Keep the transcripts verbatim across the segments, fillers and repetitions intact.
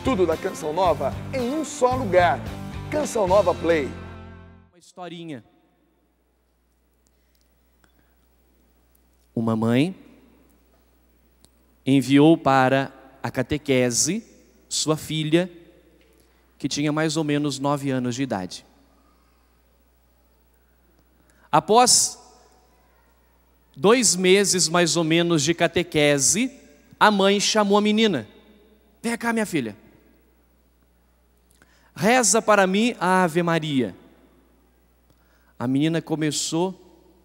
Tudo da Canção Nova em um só lugar. Canção Nova Play. Uma historinha. Uma mãe enviou para a catequese sua filha, que tinha mais ou menos nove anos de idade. Após dois meses mais ou menos de catequese, a mãe chamou a menina. Vem cá, minha filha. Reza para mim a Ave Maria. A menina começou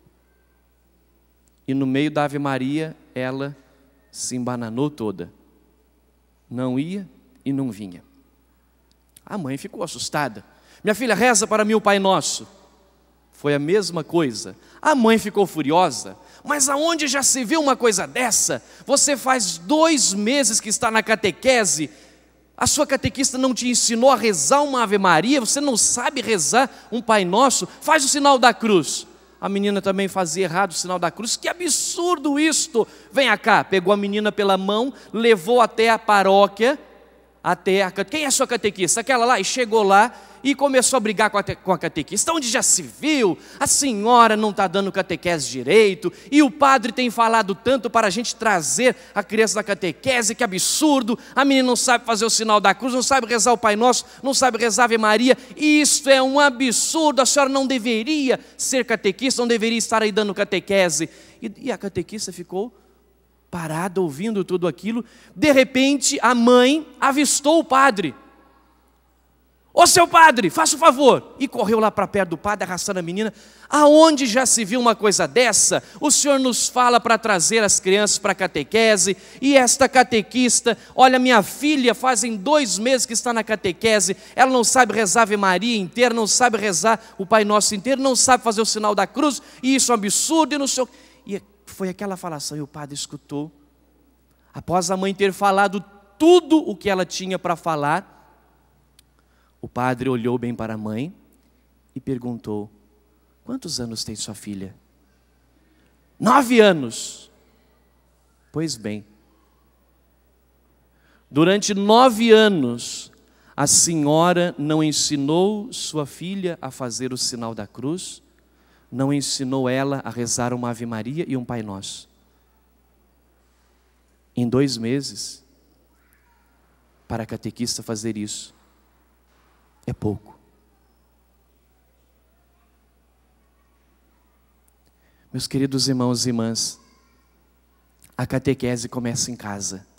e no meio da Ave Maria ela se embananou toda. Não ia e não vinha. A mãe ficou assustada. Minha filha, reza para mim o Pai Nosso. Foi a mesma coisa. A mãe ficou furiosa. Mas aonde já se viu uma coisa dessa? Você faz dois meses que está na catequese. A sua catequista não te ensinou a rezar uma Ave Maria? Você não sabe rezar um Pai Nosso? Faz o sinal da cruz. A menina também fazia errado o sinal da cruz. Que absurdo isto! Vem cá, pegou a menina pela mão, levou até a paróquia, até a... Quem é a sua catequista? Aquela lá. E chegou lá e começou a brigar com a, com a catequista. Onde já se viu? A senhora não está dando catequese direito, e o padre tem falado tanto para a gente trazer a criança da catequese, que absurdo. A menina não sabe fazer o sinal da cruz, não sabe rezar o Pai Nosso, não sabe rezar a Ave Maria. Isso é um absurdo, a senhora não deveria ser catequista, não deveria estar aí dando catequese. E, e a catequista ficou parada, ouvindo tudo aquilo. De repente, a mãe avistou o padre. Ô seu padre, faça o favor. E correu lá para perto do padre, arrastando a menina. Aonde já se viu uma coisa dessa? O senhor nos fala para trazer as crianças para a catequese. E esta catequista, olha, minha filha fazem dois meses que está na catequese. Ela não sabe rezar a Ave Maria inteira, não sabe rezar o Pai Nosso inteiro, não sabe fazer o sinal da cruz. E isso é um absurdo e não sei o... E foi aquela falação, e o padre escutou. Após a mãe ter falado tudo o que ela tinha para falar, o padre olhou bem para a mãe e perguntou: quantos anos tem sua filha? Nove anos. Pois bem, durante nove anos, a senhora não ensinou sua filha a fazer o sinal da cruz, não ensinou ela a rezar uma Ave Maria e um Pai Nosso. Em dois meses, para a catequista fazer isso, é pouco. Meus queridos irmãos e irmãs, a catequese começa em casa.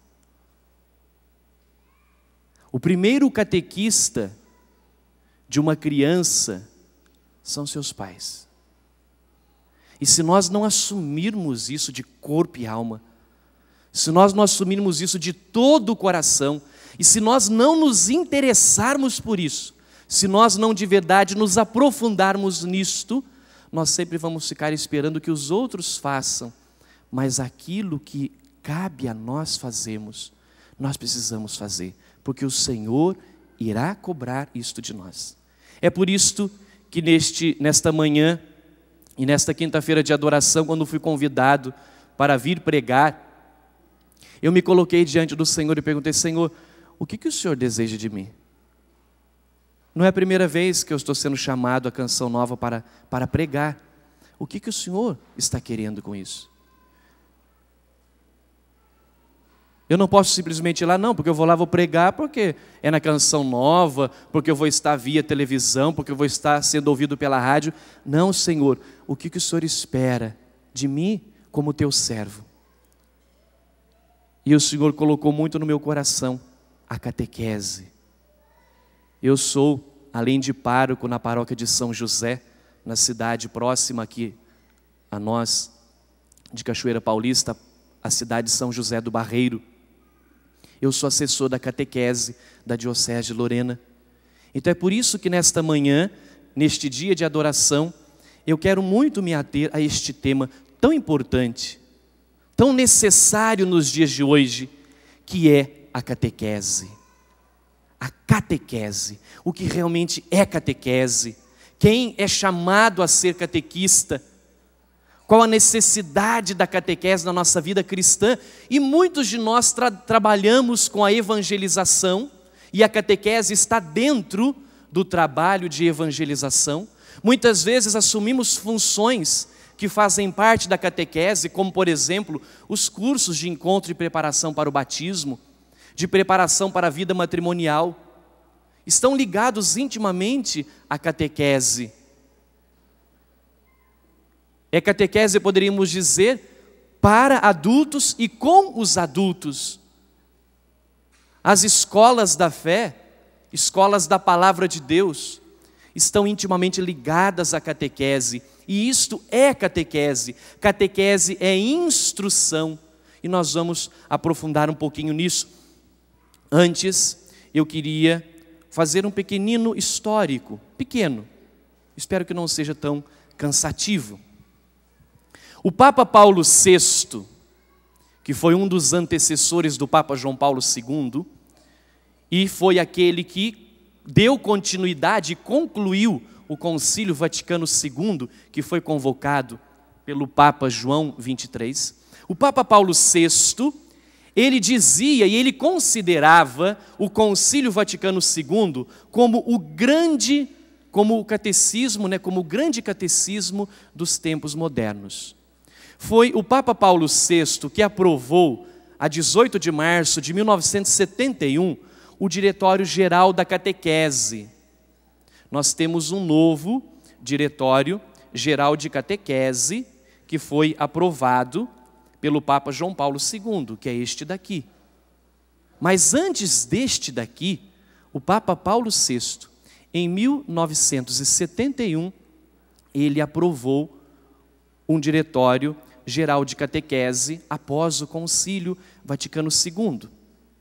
O primeiro catequista de uma criança são seus pais. E se nós não assumirmos isso de corpo e alma, se nós não assumirmos isso de todo o coração, e se nós não nos interessarmos por isso, se nós não de verdade nos aprofundarmos nisto, nós sempre vamos ficar esperando que os outros façam, mas aquilo que cabe a nós fazermos, nós precisamos fazer, porque o Senhor irá cobrar isto de nós. É por isto que neste, nesta manhã e nesta quinta-feira de adoração, quando fui convidado para vir pregar, eu me coloquei diante do Senhor e perguntei: Senhor, o que, que o Senhor deseja de mim? Não é a primeira vez que eu estou sendo chamado à Canção Nova para, para pregar. O que, que o Senhor está querendo com isso? Eu não posso simplesmente ir lá, não, porque eu vou lá, vou pregar, porque é na Canção Nova, porque eu vou estar via televisão, porque eu vou estar sendo ouvido pela rádio. Não, Senhor, o que, que o Senhor espera de mim como teu servo? E o Senhor colocou muito no meu coração a catequese. Eu sou, além de pároco na paróquia de São José, na cidade próxima aqui a nós, de Cachoeira Paulista, a cidade de São José do Barreiro. Eu sou assessor da catequese da Diocese de Lorena. Então é por isso que nesta manhã, neste dia de adoração, eu quero muito me ater a este tema tão importante, tão necessário nos dias de hoje, que é a catequese. A catequese, o que realmente é catequese, quem é chamado a ser catequista, qual a necessidade da catequese na nossa vida cristã. E muitos de nós tra trabalhamos com a evangelização, e a catequese está dentro do trabalho de evangelização. Muitas vezes assumimos funções que fazem parte da catequese, como por exemplo, os cursos de encontro e preparação para o batismo, de preparação para a vida matrimonial, estão ligados intimamente à catequese. É catequese, poderíamos dizer, para adultos e com os adultos. As escolas da fé, escolas da palavra de Deus, estão intimamente ligadas à catequese. E isto é catequese. Catequese é instrução. E nós vamos aprofundar um pouquinho nisso. Antes, eu queria fazer um pequenino histórico. Pequeno. Espero que não seja tão cansativo. O Papa Paulo sexto, que foi um dos antecessores do Papa João Paulo segundo, e foi aquele que deu continuidade e concluiu o Concílio Vaticano segundo, que foi convocado pelo Papa João vinte e três. O Papa Paulo sexto, ele dizia e ele considerava o Concílio Vaticano segundo como o grande, como o catecismo, né, como o grande catecismo dos tempos modernos. Foi o Papa Paulo sexto que aprovou, a dezoito de março de mil novecentos e setenta e um, o Diretório-Geral da Catequese. Nós temos um novo Diretório-Geral de Catequese, que foi aprovado pelo Papa João Paulo segundo, que é este daqui. Mas antes deste daqui, o Papa Paulo sexto, em mil novecentos e setenta e um, ele aprovou um Diretório-Geral de Catequese após o Concílio Vaticano segundo.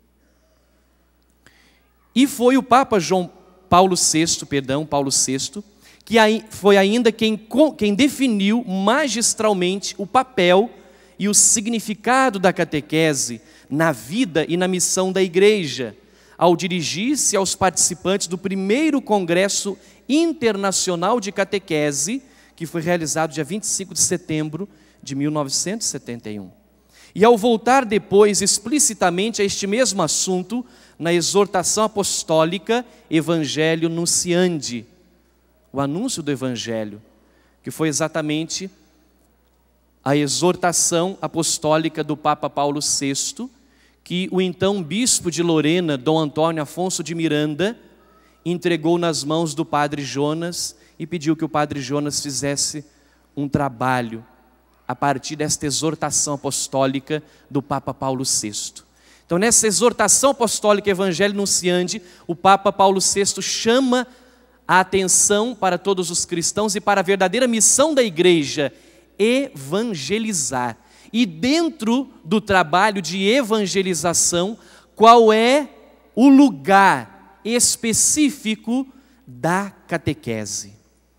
E foi o Papa João Paulo sexto, perdão, Paulo sexto, que foi ainda quem, quem definiu magistralmente o papel e o significado da catequese na vida e na missão da igreja, ao dirigir-se aos participantes do primeiro Congresso Internacional de Catequese, que foi realizado dia vinte e cinco de setembro de mil novecentos e setenta e um. E ao voltar depois explicitamente a este mesmo assunto, na exortação apostólica Evangelho Nunciandi, o anúncio do Evangelho, que foi exatamente a exortação apostólica do Papa Paulo sexto, que o então bispo de Lorena, Dom Antônio Afonso de Miranda, entregou nas mãos do padre Jonas e pediu que o padre Jonas fizesse um trabalho a partir desta exortação apostólica do Papa Paulo sexto. Então, nessa exortação apostólica Evangelho Nunciandi, o Papa Paulo sexto chama a atenção para todos os cristãos e para a verdadeira missão da igreja, evangelizar. E dentro do trabalho de evangelização, qual é o lugar específico da catequese?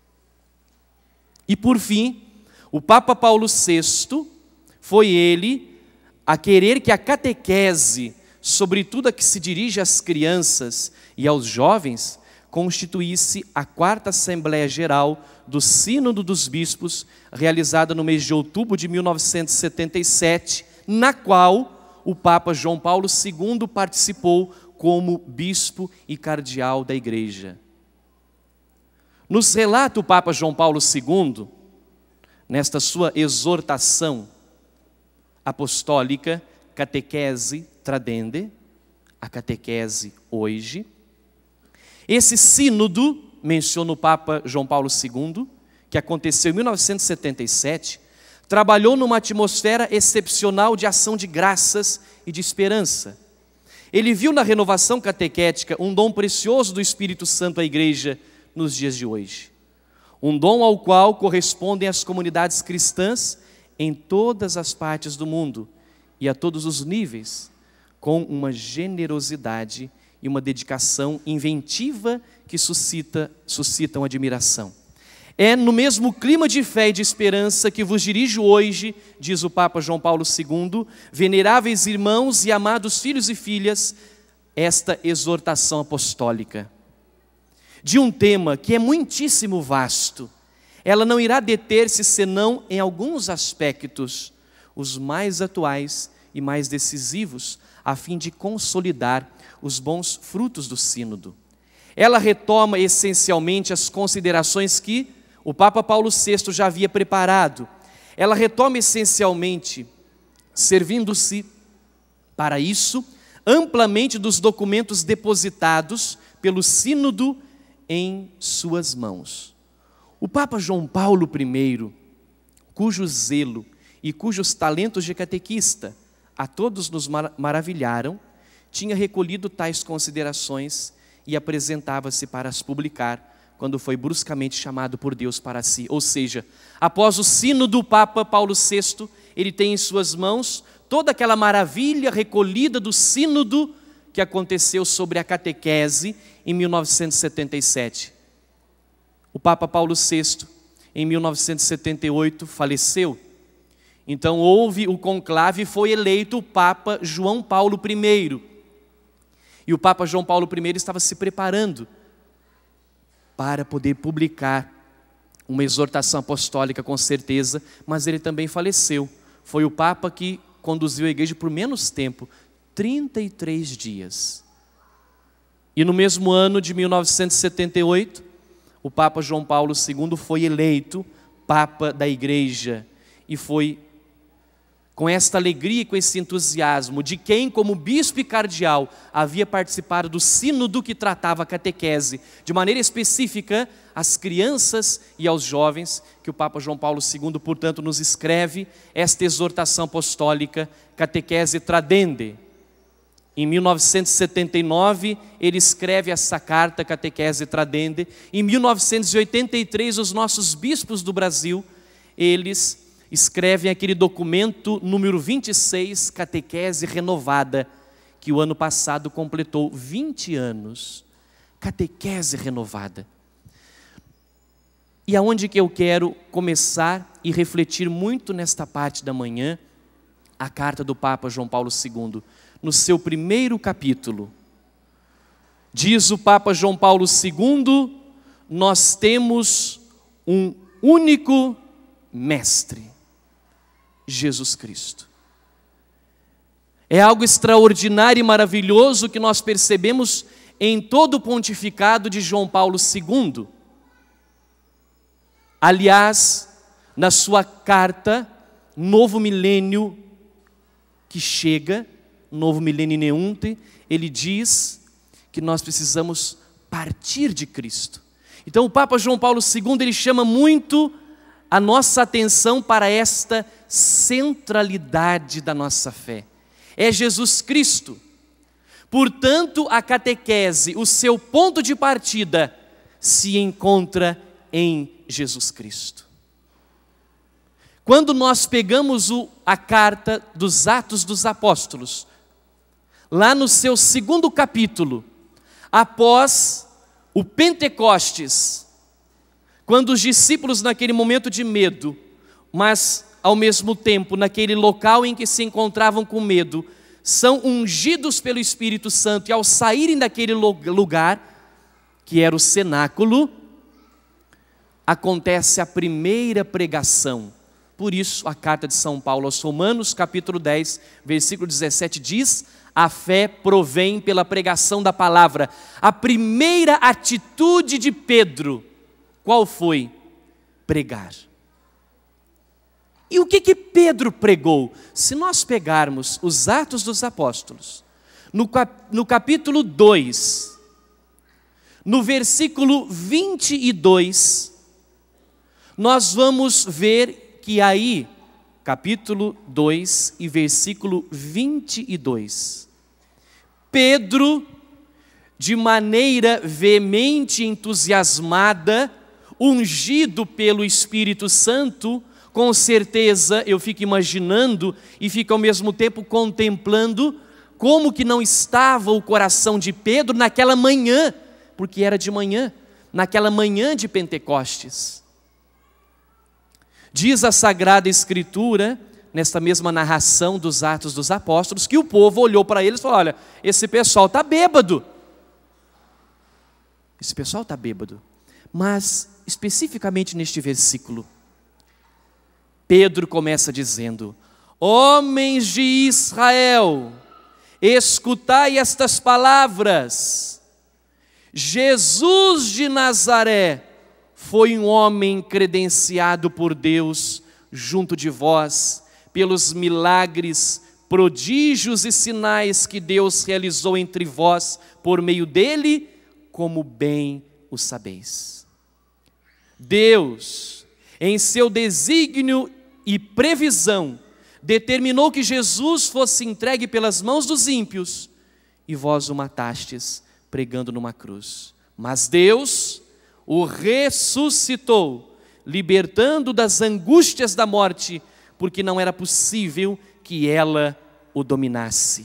E por fim, o Papa Paulo sexto foi ele a querer que a catequese, sobretudo a que se dirige às crianças e aos jovens, constituísse a quarta Assembleia Geral do Sínodo dos Bispos, realizada no mês de outubro de mil novecentos e setenta e sete, na qual o Papa João Paulo segundo participou como bispo e cardeal da Igreja. Nos relata o Papa João Paulo segundo, nesta sua exortação apostólica, catequese tradende, a catequese hoje. Esse sínodo, menciona o Papa João Paulo segundo, que aconteceu em mil novecentos e setenta e sete, trabalhou numa atmosfera excepcional de ação de graças e de esperança. Ele viu na renovação catequética um dom precioso do Espírito Santo à Igreja nos dias de hoje. Um dom ao qual correspondem as comunidades cristãs em todas as partes do mundo e a todos os níveis, com uma generosidade e uma dedicação inventiva que suscita, suscitam admiração. É no mesmo clima de fé e de esperança que vos dirijo hoje, diz o Papa João Paulo segundo, veneráveis irmãos e amados filhos e filhas, esta exortação apostólica. De um tema que é muitíssimo vasto, ela não irá deter-se senão em alguns aspectos, os mais atuais e mais decisivos a fim de consolidar os bons frutos do sínodo. Ela retoma essencialmente as considerações que o Papa Paulo sexto já havia preparado. Ela retoma essencialmente, servindo-se para isso, amplamente dos documentos depositados pelo sínodo em suas mãos. O Papa João Paulo primeiro, cujo zelo e cujos talentos de catequista a todos nos mar- maravilharam, tinha recolhido tais considerações e apresentava-se para as publicar, quando foi bruscamente chamado por Deus para si. Ou seja, após o sino do Papa Paulo sexto, ele tem em suas mãos toda aquela maravilha recolhida do sínodo que aconteceu sobre a catequese em mil novecentos e setenta e sete. O Papa Paulo sexto, em mil novecentos e setenta e oito, faleceu. Então houve o conclave e foi eleito o Papa João Paulo primeiro. E o Papa João Paulo primeiro estava se preparando para poder publicar uma exortação apostólica, com certeza, mas ele também faleceu. Foi o Papa que conduziu a igreja por menos tempo, trinta e três dias. E no mesmo ano de mil novecentos e setenta e oito, o Papa João Paulo segundo foi eleito Papa da igreja. E foi com esta alegria e com esse entusiasmo de quem, como bispo e cardeal, havia participado do sínodo que tratava a catequese, de maneira específica, às crianças e aos jovens, que o Papa João Paulo segundo, portanto, nos escreve esta exortação apostólica, Catequese Tradende. Em mil novecentos e setenta e nove, ele escreve essa carta, Catequese Tradende. Em mil novecentos e oitenta e três, os nossos bispos do Brasil, eles escrevem aquele documento número vinte e seis, Catequese Renovada, que o ano passado completou vinte anos. Catequese Renovada. E aonde que eu quero começar e refletir muito nesta parte da manhã, a carta do Papa João Paulo segundo, no seu primeiro capítulo. Diz o Papa João Paulo segundo, nós temos um único mestre, Jesus Cristo. É algo extraordinário e maravilhoso que nós percebemos em todo o pontificado de João Paulo segundo. Aliás, na sua carta, Novo Milênio que chega, Novo Milênio Neunte, ele diz que nós precisamos partir de Cristo. Então o Papa João Paulo segundo, ele chama muito a nossa atenção para esta centralidade da nossa fé. É Jesus Cristo. Portanto, a catequese, o seu ponto de partida, se encontra em Jesus Cristo. Quando nós pegamos o, a carta dos Atos dos Apóstolos, lá no seu segundo capítulo, após o Pentecostes, quando os discípulos naquele momento de medo, mas ao mesmo tempo naquele local em que se encontravam com medo, são ungidos pelo Espírito Santo e ao saírem daquele lugar, que era o cenáculo, acontece a primeira pregação. Por isso a carta de São Paulo aos Romanos, capítulo dez, versículo dezessete diz: a fé provém pela pregação da palavra. A primeira atitude de Pedro, qual foi? Pregar. E o que que Pedro pregou? Se nós pegarmos os Atos dos Apóstolos, no, cap, no capítulo dois, no versículo vinte e dois, nós vamos ver que aí, capítulo dois e versículo vinte e dois, Pedro, de maneira veemente, entusiasmada, ungido pelo Espírito Santo, com certeza eu fico imaginando e fico ao mesmo tempo contemplando como que não estava o coração de Pedro naquela manhã, porque era de manhã, naquela manhã de Pentecostes. Diz a Sagrada Escritura, nesta mesma narração dos Atos dos Apóstolos, que o povo olhou para eles e falou: olha, esse pessoal está bêbado. Esse pessoal está bêbado. Mas, especificamente neste versículo, Pedro começa dizendo: Homens de Israel, escutai estas palavras. Jesus de Nazaré foi um homem credenciado por Deus junto de vós, pelos milagres, prodígios e sinais que Deus realizou entre vós por meio dele, como bem o sabeis. Deus, em seu desígnio e previsão, determinou que Jesus fosse entregue pelas mãos dos ímpios, e vós o matastes pregando numa cruz. Mas Deus o ressuscitou, libertando das angústias da morte, porque não era possível que ela o dominasse.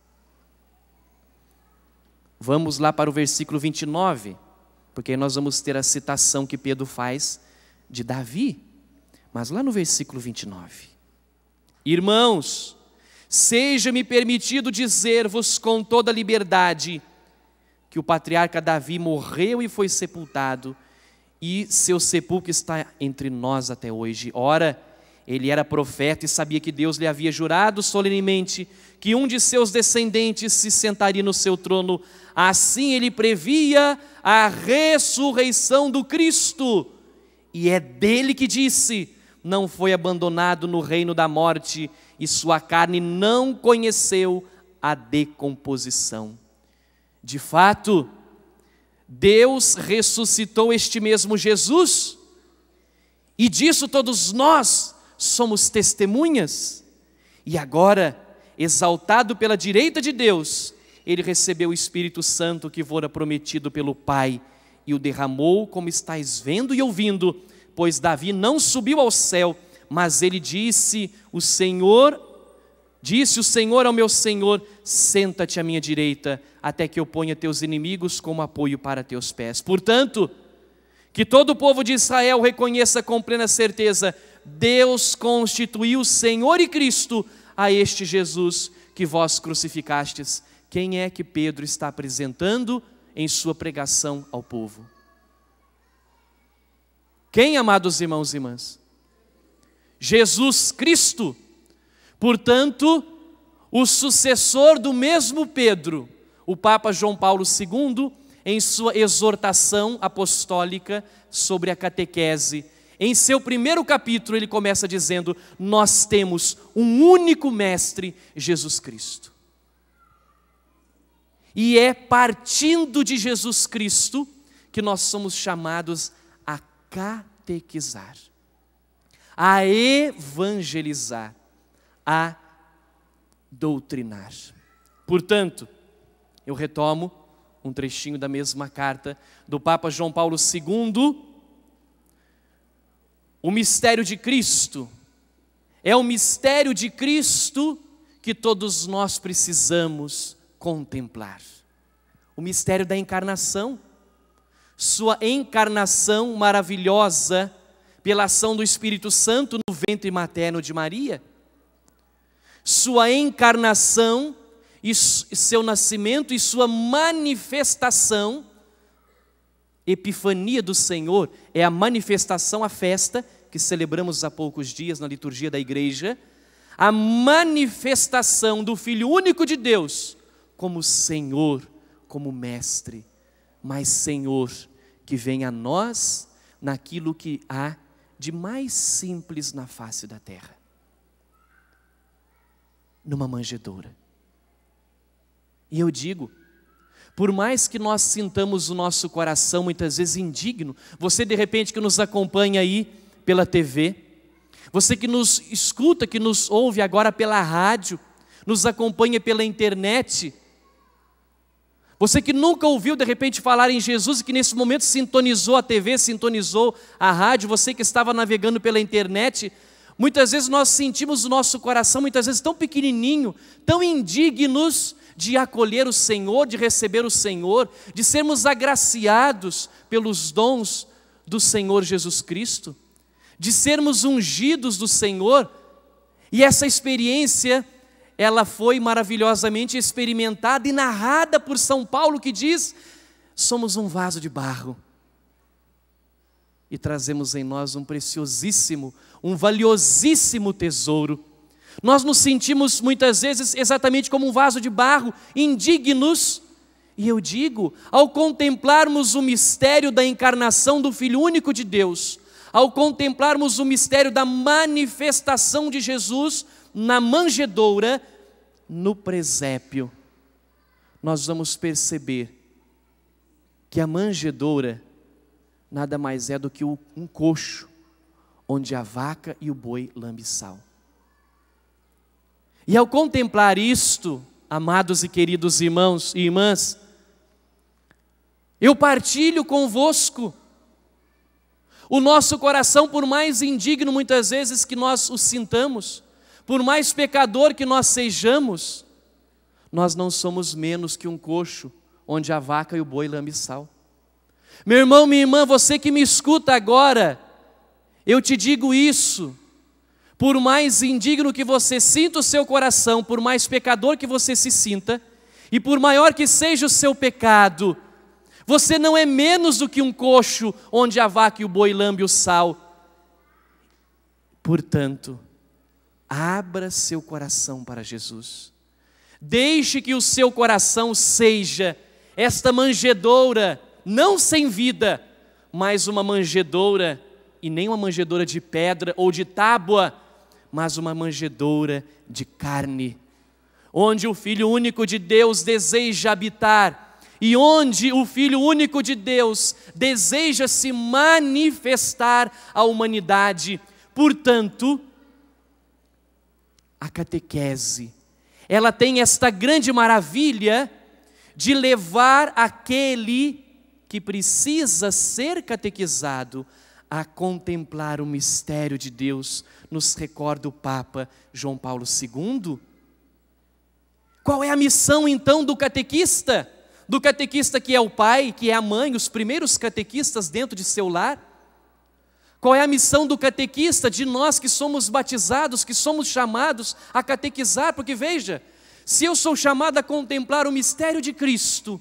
Vamos lá para o versículo vinte e nove, porque aí nós vamos ter a citação que Pedro faz de Davi. Mas lá no versículo vinte e nove: irmãos, seja-me permitido dizer-vos com toda liberdade que o patriarca Davi morreu e foi sepultado, e seu sepulcro está entre nós até hoje. Ora, ele era profeta e sabia que Deus lhe havia jurado solenemente que um de seus descendentes se sentaria no seu trono. Assim ele previa a ressurreição do Cristo, e é dele que disse: não foi abandonado no reino da morte, e sua carne não conheceu a decomposição. De fato, Deus ressuscitou este mesmo Jesus, e disso todos nós somos testemunhas. E agora, exaltado pela direita de Deus, ele recebeu o Espírito Santo que fora prometido pelo Pai, e o derramou, como estáis vendo e ouvindo. Pois Davi não subiu ao céu, mas ele disse: o Senhor, disse o Senhor ao meu Senhor: senta-te à minha direita, até que eu ponha teus inimigos como apoio para teus pés. Portanto, que todo o povo de Israel reconheça com plena certeza: Deus constituiu Senhor e Cristo a este Jesus que vós crucificastes. Quem é que Pedro está apresentando em sua pregação ao povo? Quem, amados irmãos e irmãs? Jesus Cristo. Portanto, o sucessor do mesmo Pedro, o Papa João Paulo segundo, em sua exortação apostólica sobre a catequese, em seu primeiro capítulo, ele começa dizendo: nós temos um único mestre, Jesus Cristo. E é partindo de Jesus Cristo que nós somos chamados a catequizar, a evangelizar, a doutrinar. Portanto, eu retomo um trechinho da mesma carta do Papa João Paulo segundo. O mistério de Cristo é o mistério de Cristo que todos nós precisamos contemplar. O mistério da encarnação, sua encarnação maravilhosa pela ação do Espírito Santo no ventre materno de Maria, sua encarnação e seu nascimento e sua manifestação. Epifania do Senhor é a manifestação, a festa que celebramos há poucos dias na liturgia da igreja, a manifestação do Filho único de Deus como Senhor, como Mestre, mas Senhor que vem a nós naquilo que há de mais simples na face da terra, numa manjedoura. E eu digo, por mais que nós sintamos o nosso coração muitas vezes indigno, você de repente que nos acompanha aí pela T V, você que nos escuta, que nos ouve agora pela rádio, nos acompanha pela internet, você que nunca ouviu de repente falar em Jesus e que nesse momento sintonizou a T V, sintonizou a rádio, você que estava navegando pela internet, muitas vezes nós sentimos o nosso coração muitas vezes tão pequenininho, tão indignos de acolher o Senhor, de receber o Senhor, de sermos agraciados pelos dons do Senhor Jesus Cristo, de sermos ungidos do Senhor. E essa experiência, ela foi maravilhosamente experimentada e narrada por São Paulo, que diz: somos um vaso de barro e trazemos em nós um preciosíssimo, um valiosíssimo tesouro. Nós nos sentimos muitas vezes exatamente como um vaso de barro, indignos. E eu digo, ao contemplarmos o mistério da encarnação do Filho único de Deus, ao contemplarmos o mistério da manifestação de Jesus na manjedoura, no presépio, nós vamos perceber que a manjedoura nada mais é do que um coxo, onde a vaca e o boi lambe sal. E ao contemplar isto, amados e queridos irmãos e irmãs, eu partilho convosco. O nosso coração, por mais indigno muitas vezes que nós o sintamos, por mais pecador que nós sejamos, nós não somos menos que um coxo onde a vaca e o boi lambe sal. Meu irmão, minha irmã, você que me escuta agora, eu te digo isso, por mais indigno que você sinta o seu coração, por mais pecador que você se sinta, e por maior que seja o seu pecado, você não é menos do que um coxo onde a vaca e o boi lambe o sal. Portanto, abra seu coração para Jesus. Deixe que o seu coração seja esta manjedoura, não sem vida, mas uma manjedoura, e nem uma manjedoura de pedra ou de tábua, mas uma manjedoura de carne, onde o Filho único de Deus deseja habitar, e onde o Filho único de Deus deseja se manifestar à humanidade. Portanto, a catequese, ela tem esta grande maravilha de levar aquele que precisa ser catequizado a contemplar o mistério de Deus, nos recorda o Papa João Paulo segundo. Qual é a missão então do catequista? Do catequista que é o pai, que é a mãe, os primeiros catequistas dentro de seu lar? Qual é a missão do catequista, de nós que somos batizados, que somos chamados a catequizar? Porque veja, se eu sou chamado a contemplar o mistério de Cristo,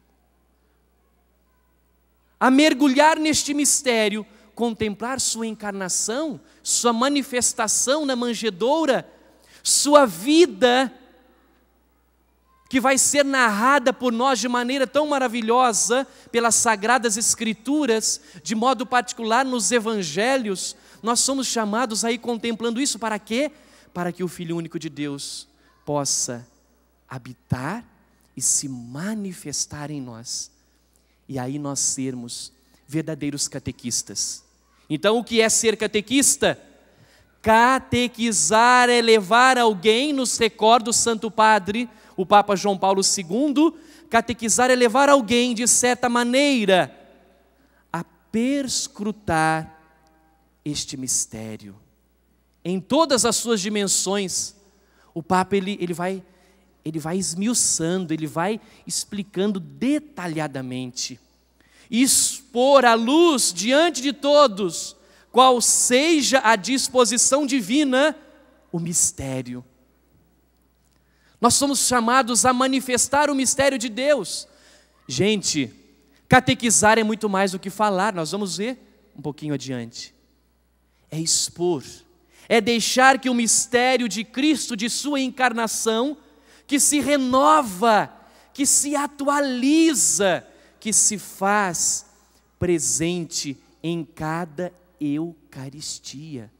a mergulhar neste mistério, contemplar sua encarnação, sua manifestação na manjedoura, sua vida, que vai ser narrada por nós de maneira tão maravilhosa pelas Sagradas Escrituras, de modo particular nos Evangelhos, nós somos chamados a ir contemplando isso para quê? Para que o Filho único de Deus possa habitar e se manifestar em nós, e aí nós sermos verdadeiros catequistas. Então, o que é ser catequista? Catequizar é levar alguém, nos recorda o Santo Padre, o Papa João Paulo segundo, catequizar é levar alguém, de certa maneira, a perscrutar este mistério. Em todas as suas dimensões, o Papa ele, ele, vai, ele vai esmiuçando, ele vai explicando detalhadamente. Expor à luz, diante de todos, qual seja a disposição divina, o mistério. Nós somos chamados a manifestar o mistério de Deus. Gente, catequizar é muito mais do que falar, nós vamos ver um pouquinho adiante. É expor, é deixar que o mistério de Cristo, de sua encarnação, que se renova, que se atualiza, que se faz presente em cada Eucaristia,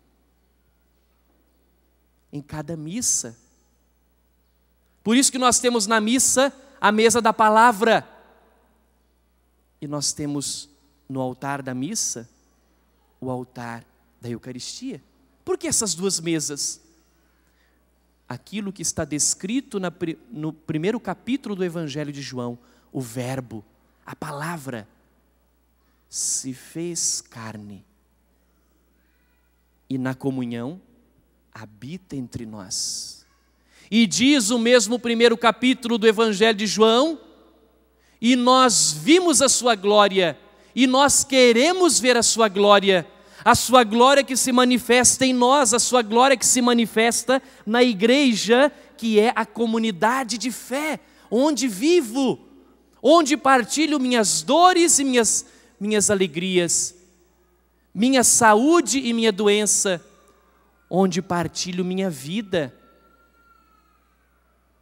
em cada missa. Por isso que nós temos na missa a mesa da palavra, e nós temos no altar da missa o altar da Eucaristia. Por que essas duas mesas? Aquilo que está descrito na, no primeiro capítulo do Evangelho de João, o Verbo, a palavra, se fez carne e na comunhão habita entre nós. E diz o mesmo primeiro capítulo do Evangelho de João, e nós vimos a sua glória, e nós queremos ver a sua glória, a sua glória que se manifesta em nós, a sua glória que se manifesta na igreja, que é a comunidade de fé, onde vivo, onde partilho minhas dores e minhas, minhas alegrias, minha saúde e minha doença, onde partilho minha vida.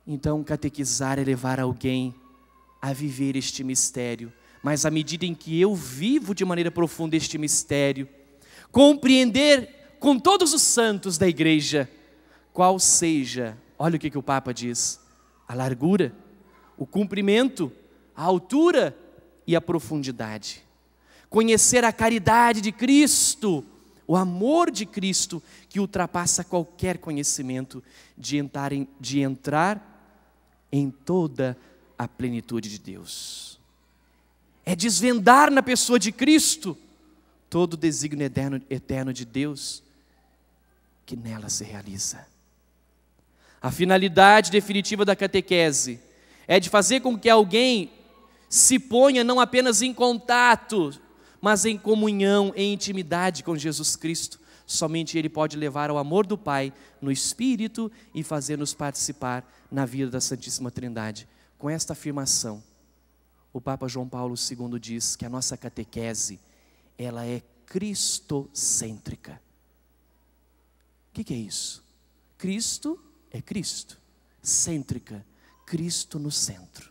Então, catequizar é levar alguém a viver este mistério. Mas à medida em que eu vivo de maneira profunda este mistério, compreender com todos os santos da igreja, qual seja, olha o que, que o Papa diz, a largura, o comprimento, a altura e a profundidade. Conhecer a caridade de Cristo, o amor de Cristo, que ultrapassa qualquer conhecimento, de entrar em, de entrar em toda a plenitude de Deus. É desvendar na pessoa de Cristo todo o desígnio eterno, eterno de Deus, que nela se realiza. A finalidade definitiva da catequese é de fazer com que alguém se ponha não apenas em contato, mas em comunhão, em intimidade com Jesus Cristo. Somente Ele pode levar ao amor do Pai no Espírito e fazer-nos participar na vida da Santíssima Trindade. Com esta afirmação, o Papa João Paulo segundo diz que a nossa catequese, ela é cristocêntrica. O que, que é isso? Cristo é Cristo, cêntrica, Cristo no centro.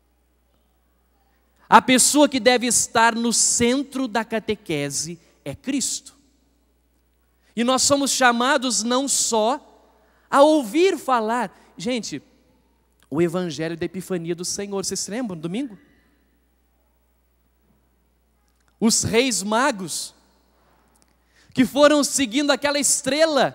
A pessoa que deve estar no centro da catequese é Cristo. E nós somos chamados não só a ouvir falar. Gente, o Evangelho da Epifania do Senhor, vocês se lembram no domingo? Os reis magos, que foram seguindo aquela estrela,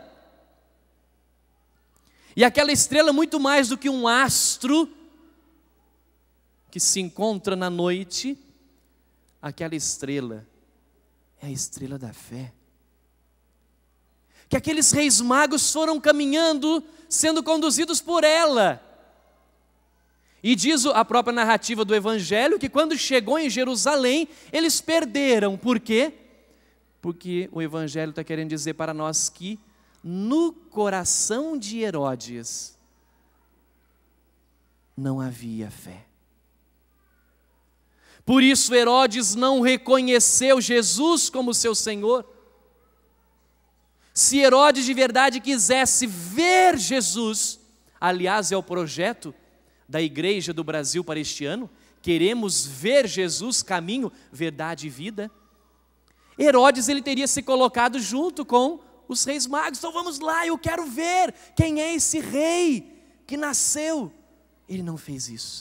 e aquela estrela muito mais do que um astro, que se encontra na noite, aquela estrela é a estrela da fé. Que aqueles reis magos foram caminhando, sendo conduzidos por ela. E diz a própria narrativa do Evangelho que quando chegou em Jerusalém, eles perderam. Por quê? Porque o Evangelho está querendo dizer para nós que no coração de Herodes não havia fé. Por isso Herodes não reconheceu Jesus como seu Senhor. Se Herodes de verdade quisesse ver Jesus, aliás é o projeto da Igreja do Brasil para este ano, queremos ver Jesus, caminho, verdade e vida. Herodes ele teria se colocado junto com os reis magos. Então vamos lá, eu quero ver quem é esse rei que nasceu. Ele não fez isso.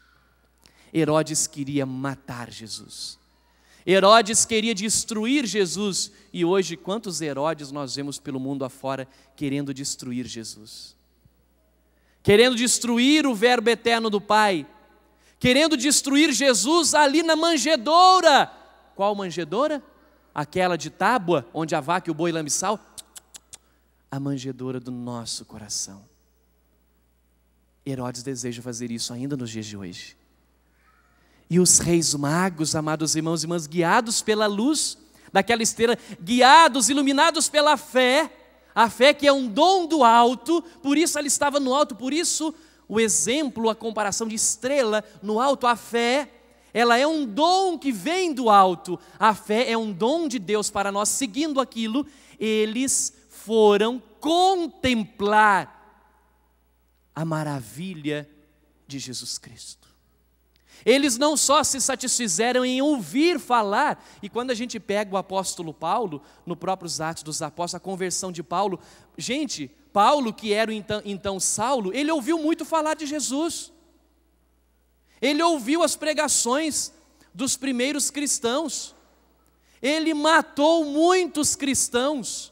Herodes queria matar Jesus. Herodes queria destruir Jesus. E hoje, quantos Herodes nós vemos pelo mundo afora querendo destruir Jesus? Querendo destruir o verbo eterno do Pai. Querendo destruir Jesus ali na manjedoura. Qual manjedoura? Aquela de tábua, onde a vaca e o boi lambissal? A manjedoura do nosso coração. Herodes deseja fazer isso ainda nos dias de hoje. E os reis magos, amados irmãos e irmãs, guiados pela luz daquela estrela, guiados, iluminados pela fé, a fé que é um dom do alto, por isso ela estava no alto, por isso o exemplo, a comparação de estrela no alto, a fé, ela é um dom que vem do alto, a fé é um dom de Deus para nós, seguindo aquilo, eles foram contemplar a maravilha de Jesus Cristo. Eles não só se satisfizeram em ouvir falar, e quando a gente pega o apóstolo Paulo, no próprios Atos dos Apóstolos, a conversão de Paulo, gente, Paulo, que era então, então Saulo, ele ouviu muito falar de Jesus, ele ouviu as pregações dos primeiros cristãos, ele matou muitos cristãos,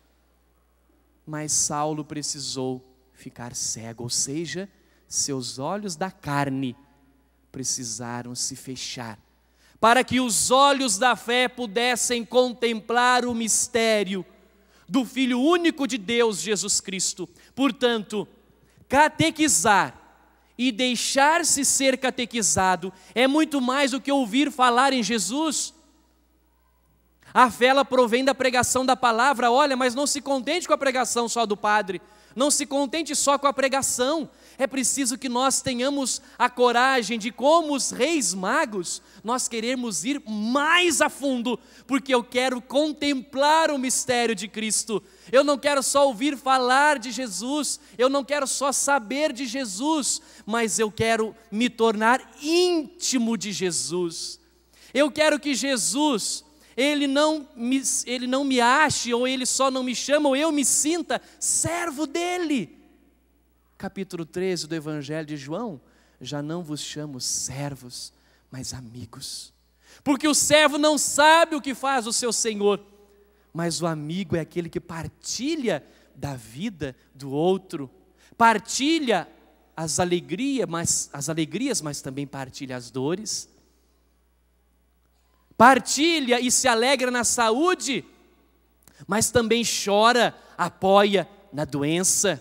mas Saulo precisou ficar cego, ou seja, seus olhos da carne precisaram se fechar, para que os olhos da fé pudessem contemplar o mistério do Filho único de Deus, Jesus Cristo. Portanto, catequizar e deixar-se ser catequizado é muito mais do que ouvir falar em Jesus. A fé ela provém da pregação da palavra, olha, mas não se contente com a pregação só do padre, Não se contente só com a pregação. É preciso que nós tenhamos a coragem de, como os reis magos, nós queremos ir mais a fundo, porque eu quero contemplar o mistério de Cristo. Eu não quero só ouvir falar de Jesus, eu não quero só saber de Jesus, mas eu quero me tornar íntimo de Jesus. Eu quero que Jesus, Ele não me, ele não me ache, ou Ele só não me chama, ou eu me sinta servo dEle. Capítulo treze do Evangelho de João: já não vos chamo servos, mas amigos. Porque o servo não sabe o que faz o seu senhor, mas o amigo é aquele que partilha da vida do outro, partilha as alegrias, mas, as alegrias, mas também partilha as dores, partilha e se alegra na saúde, mas também chora, apoia na doença.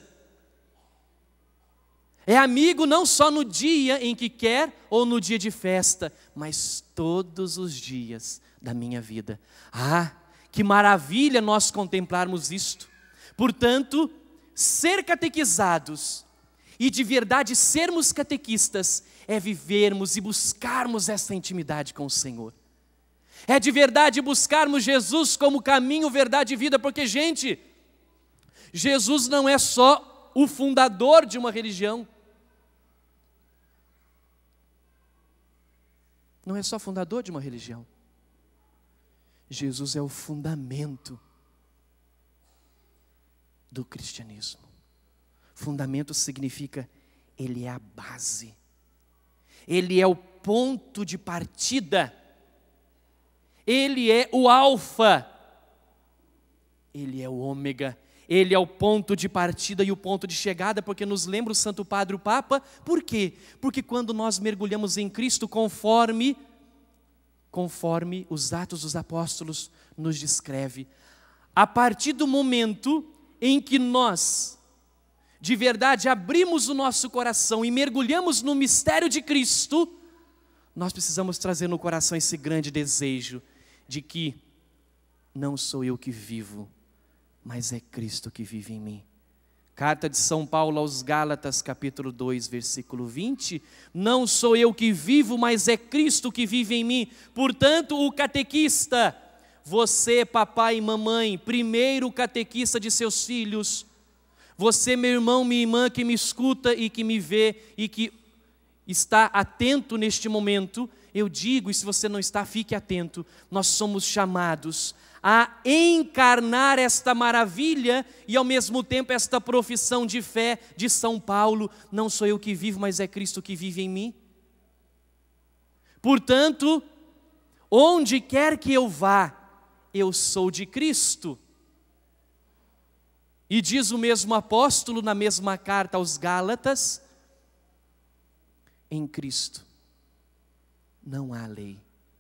É amigo não só no dia em que quer ou no dia de festa, mas todos os dias da minha vida. Ah, que maravilha nós contemplarmos isto. Portanto, ser catequizados e de verdade sermos catequistas é vivermos e buscarmos essa intimidade com o Senhor. É de verdade buscarmos Jesus como caminho, verdade e vida, porque, gente, Jesus não é só o fundador de uma religião. Não é só fundador de uma religião. Jesus é o fundamento do cristianismo. Fundamento significa, Ele é a base. Ele é o ponto de partida. Ele é o alfa. Ele é o ômega. Ele é o ponto de partida e o ponto de chegada, porque nos lembra o Santo Padre, o Papa. Por quê? Porque quando nós mergulhamos em Cristo, conforme, conforme os Atos dos Apóstolos nos descreve, a partir do momento em que nós, de verdade, abrimos o nosso coração e mergulhamos no mistério de Cristo, nós precisamos trazer no coração esse grande desejo de que não sou eu que vivo, mas é Cristo que vive em mim. Carta de São Paulo aos Gálatas, capítulo dois, versículo vinte. Não sou eu que vivo, mas é Cristo que vive em mim. Portanto, o catequista, você, papai e mamãe, primeiro catequista de seus filhos, você, meu irmão, minha irmã, que me escuta e que me vê e que está atento neste momento, eu digo, e se você não está, fique atento, nós somos chamados a encarnar esta maravilha e ao mesmo tempo esta profissão de fé de São Paulo: não sou eu que vivo, mas é Cristo que vive em mim. Portanto, onde quer que eu vá, eu sou de Cristo. E diz o mesmo apóstolo na mesma carta aos Gálatas: em Cristo não há lei,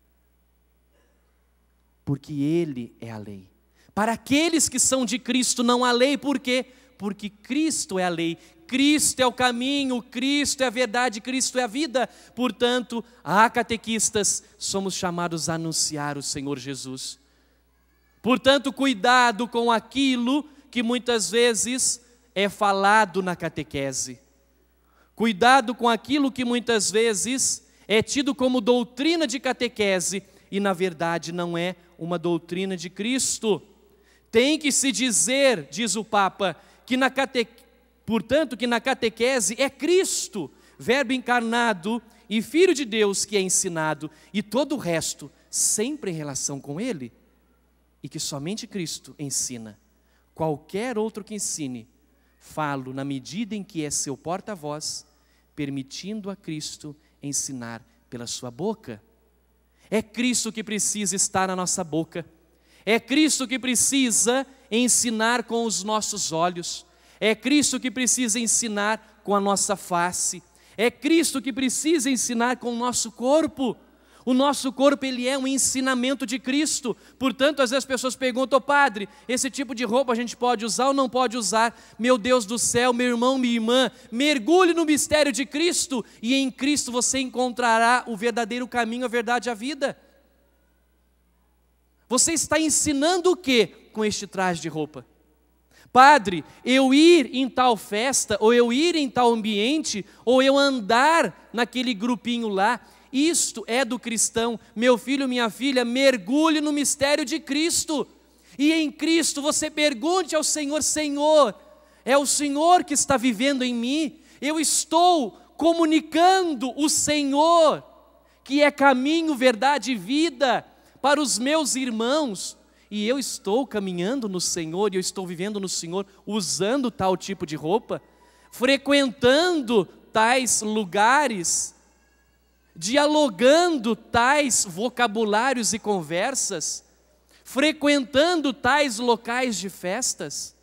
porque Ele é a lei. Para aqueles que são de Cristo não há lei. Por quê? Porque Cristo é a lei, Cristo é o caminho, Cristo é a verdade, Cristo é a vida. Portanto, a catequistas, somos chamados a anunciar o Senhor Jesus. Portanto, cuidado com aquilo que muitas vezes é falado na catequese. Cuidado com aquilo que muitas vezes é tido como doutrina de catequese e na verdade não é uma doutrina de Cristo. Tem que se dizer, diz o Papa, que na cate... portanto que na catequese é Cristo, Verbo encarnado e Filho de Deus, que é ensinado, e todo o resto sempre em relação com Ele, e que somente Cristo ensina. Qualquer outro que ensine, falo na medida em que é seu porta-voz, permitindo a Cristo ensinar pela sua boca. É Cristo que precisa estar na nossa boca. É Cristo que precisa ensinar com os nossos olhos. É Cristo que precisa ensinar com a nossa face. É Cristo que precisa ensinar com o nosso corpo. O nosso corpo, ele é um ensinamento de Cristo. Portanto, às vezes as pessoas perguntam: oh, padre, esse tipo de roupa a gente pode usar ou não pode usar? Meu Deus do céu, meu irmão, minha irmã, mergulhe no mistério de Cristo e em Cristo você encontrará o verdadeiro caminho, a verdade e a vida. Você está ensinando o que com este traje de roupa? Padre, eu ir em tal festa, ou eu ir em tal ambiente, ou eu andar naquele grupinho lá, isto é do cristão. Meu filho, minha filha, mergulhe no mistério de Cristo. E em Cristo você pergunte ao Senhor: Senhor, é o Senhor que está vivendo em mim? Eu estou comunicando o Senhor, que é caminho, verdade e vida, para os meus irmãos? E eu estou caminhando no Senhor, e eu estou vivendo no Senhor, usando tal tipo de roupa, frequentando tais lugares, dialogando tais vocabulários e conversas, frequentando tais locais de festas?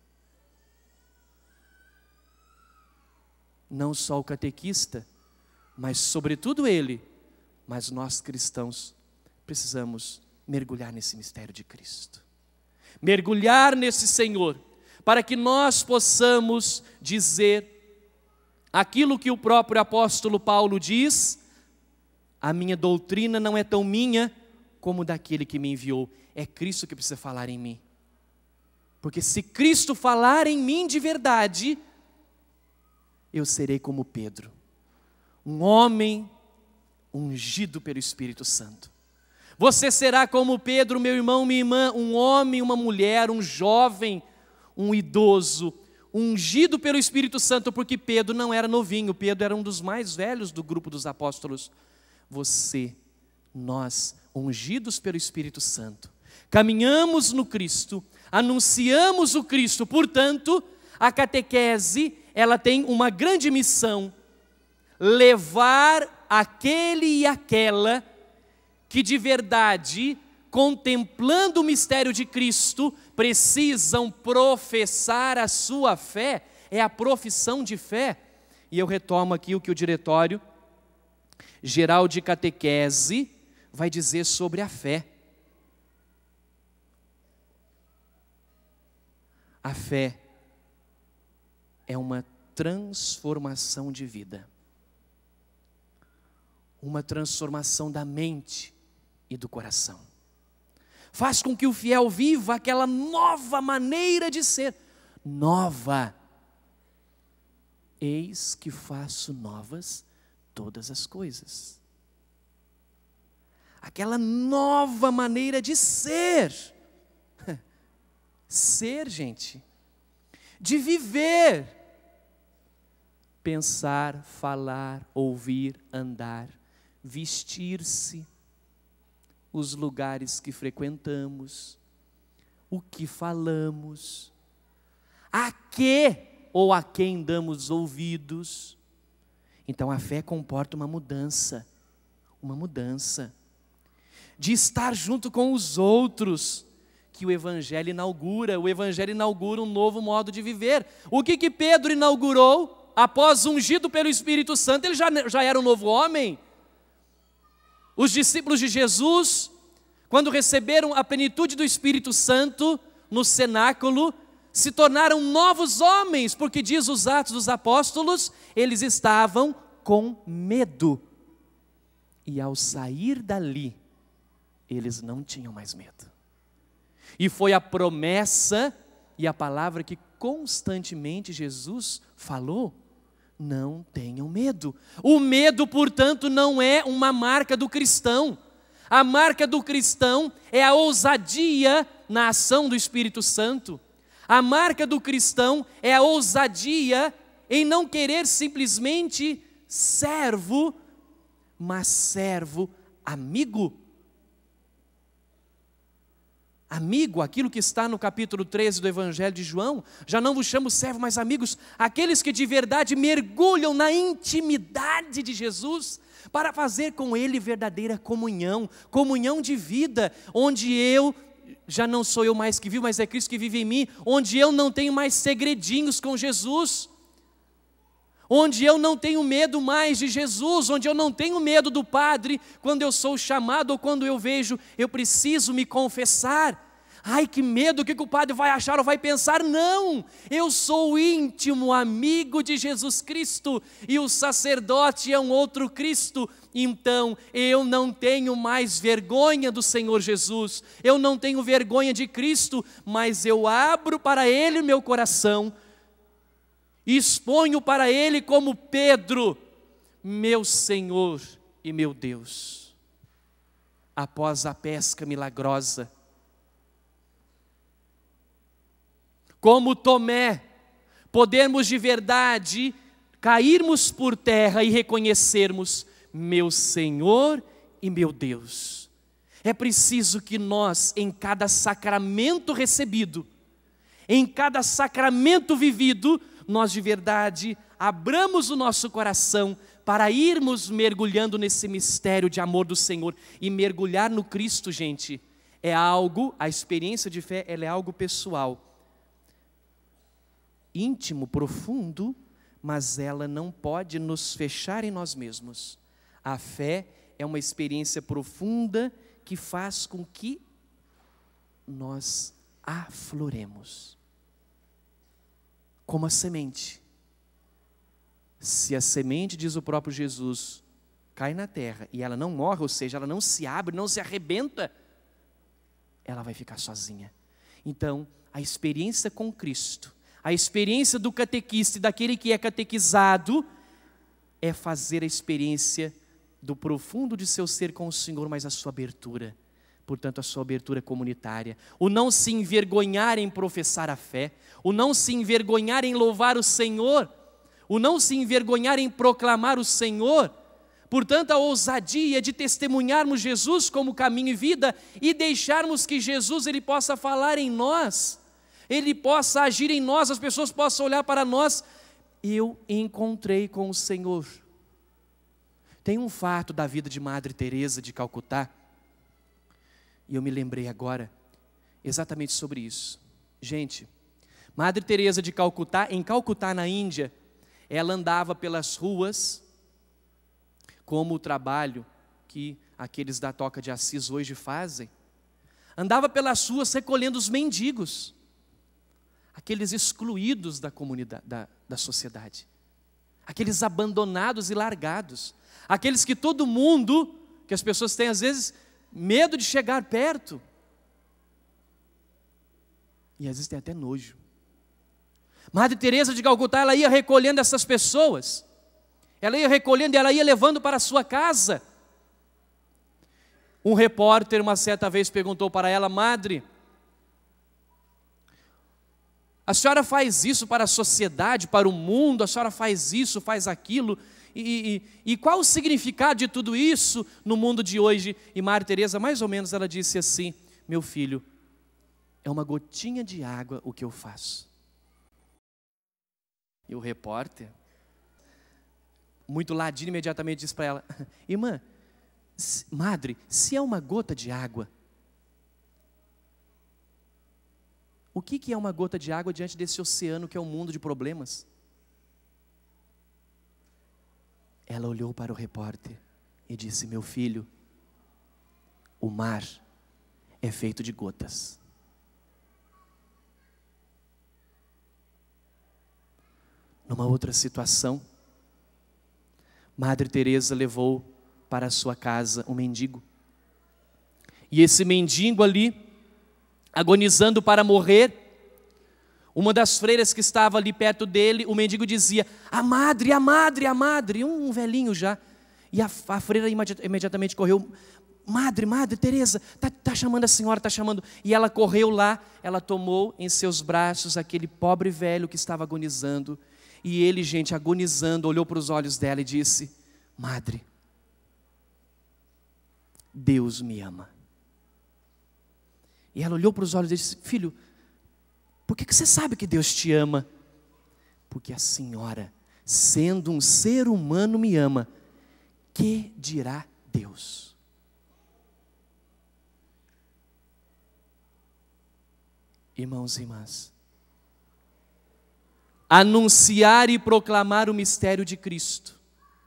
Não só o catequista, mas sobretudo ele, mas nós cristãos precisamos mergulhar nesse mistério de Cristo, mergulhar nesse Senhor, para que nós possamos dizer aquilo que o próprio apóstolo Paulo diz: a minha doutrina não é tão minha como daquele que me enviou. É Cristo que precisa falar em mim, porque se Cristo falar em mim de verdade, eu serei como Pedro, um homem ungido pelo Espírito Santo. Você será como Pedro, meu irmão, minha irmã, um homem, uma mulher, um jovem, um idoso, ungido pelo Espírito Santo, porque Pedro não era novinho, Pedro era um dos mais velhos do grupo dos apóstolos. Você, nós, ungidos pelo Espírito Santo, caminhamos no Cristo, anunciamos o Cristo. Portanto, a catequese, ela tem uma grande missão: levar aquele e aquela que de verdade, contemplando o mistério de Cristo, precisam professar a sua fé. É a profissão de fé. E eu retomo aqui o que o Diretório Geral de Catequese vai dizer sobre a fé. A fé é uma transformação de vida, uma transformação da mente e do coração. Faz com que o fiel viva aquela nova maneira de ser. Nova. Eis que faço novas todas as coisas. Aquela nova maneira de ser. Ser, gente. De viver. Pensar, falar, ouvir, andar, vestir-se, os lugares que frequentamos, o que falamos, a que ou a quem damos ouvidos. Então a fé comporta uma mudança, uma mudança, de estar junto com os outros, que o Evangelho inaugura. O Evangelho inaugura um novo modo de viver. O que que Pedro inaugurou? Após ungido pelo Espírito Santo, ele já, já era um novo homem. Os discípulos de Jesus, quando receberam a plenitude do Espírito Santo no cenáculo, se tornaram novos homens, porque diz os Atos dos Apóstolos, eles estavam com medo. E ao sair dali, eles não tinham mais medo. E foi a promessa e a palavra que constantemente Jesus falou: não tenham medo. O medo, portanto, não é uma marca do cristão. A marca do cristão é a ousadia na ação do Espírito Santo. A marca do cristão é a ousadia em não querer simplesmente servo, mas servo amigo. Amigo, aquilo que está no capítulo treze do Evangelho de João: já não vos chamo servo, mas amigos, aqueles que de verdade mergulham na intimidade de Jesus, para fazer com Ele verdadeira comunhão, comunhão de vida, onde eu, já não sou eu mais que vivo, mas é Cristo que vive em mim, onde eu não tenho mais segredinhos com Jesus, onde eu não tenho medo mais de Jesus, onde eu não tenho medo do Padre, quando eu sou chamado ou quando eu vejo, eu preciso me confessar. ai que medo, o que o padre vai achar ou vai pensar? Não, eu sou íntimo amigo de Jesus Cristo e o sacerdote é um outro Cristo. Então eu não tenho mais vergonha do Senhor Jesus, eu não tenho vergonha de Cristo, mas eu abro para Ele meu coração, exponho para Ele como Pedro, meu Senhor e meu Deus. Após a pesca milagrosa, como Tomé, podemos de verdade cairmos por terra e reconhecermos meu Senhor e meu Deus. É preciso que nós, em cada sacramento recebido, em cada sacramento vivido, nós de verdade abramos o nosso coração para irmos mergulhando nesse mistério de amor do Senhor. E mergulhar no Cristo, gente, é algo, a experiência de fé, ela é algo pessoal, íntimo, profundo, mas ela não pode nos fechar em nós mesmos. A fé é uma experiência profunda que faz com que nós afloremos. Como a semente. Se a semente, diz o próprio Jesus, cai na terra e ela não morre, ou seja, ela não se abre, não se arrebenta, ela vai ficar sozinha. Então, a experiência com Cristo, a experiência do catequista e daquele que é catequizado, é fazer a experiência do profundo de seu ser com o Senhor, mas a sua abertura, portanto a sua abertura comunitária, o não se envergonhar em professar a fé, o não se envergonhar em louvar o Senhor, o não se envergonhar em proclamar o Senhor, portanto a ousadia de testemunharmos Jesus como caminho e vida e deixarmos que Jesus ele possa falar em nós, Ele possa agir em nós, as pessoas possam olhar para nós. Eu encontrei com o Senhor. Tem um fato da vida de Madre Teresa de Calcutá, e eu me lembrei agora exatamente sobre isso. Gente, Madre Teresa de Calcutá, em Calcutá, na Índia, ela andava pelas ruas, como o trabalho que aqueles da Toca de Assis hoje fazem. Andava pelas ruas recolhendo os mendigos, aqueles excluídos da comunidade, da, da sociedade, aqueles abandonados e largados, aqueles que todo mundo, que as pessoas têm às vezes medo de chegar perto, e às vezes tem até nojo. Madre Teresa de Calcutá, ela ia recolhendo essas pessoas, ela ia recolhendo e ela ia levando para a sua casa. Um repórter uma certa vez perguntou para ela: Madre, a senhora faz isso para a sociedade, para o mundo, a senhora faz isso, faz aquilo, e, e, e qual o significado de tudo isso no mundo de hoje? E Madre Teresa, mais ou menos, ela disse assim: meu filho, é uma gotinha de água o que eu faço. E o repórter, muito ladino, imediatamente disse para ela: irmã, madre, se é uma gota de água, o que, que é uma gota de água diante desse oceano que é um mundo de problemas? Ela olhou para o repórter e disse: meu filho, o mar é feito de gotas. Numa outra situação, Madre Teresa levou para a sua casa um mendigo. E esse mendigo ali, agonizando para morrer, uma das freiras que estava ali perto dele, o mendigo dizia: a madre, a madre, a madre, um velhinho já. E a, a freira imediatamente correu: madre, madre Teresa, está tá chamando a senhora, está chamando. E ela correu lá, ela tomou em seus braços aquele pobre velho que estava agonizando. E ele, gente, agonizando, olhou para os olhos dela e disse: madre, Deus me ama. E ela olhou para os olhos dele e disse: filho, por que você sabe que Deus te ama? Porque a senhora, sendo um ser humano, me ama. Que dirá Deus? Irmãos e irmãs, anunciar e proclamar o mistério de Cristo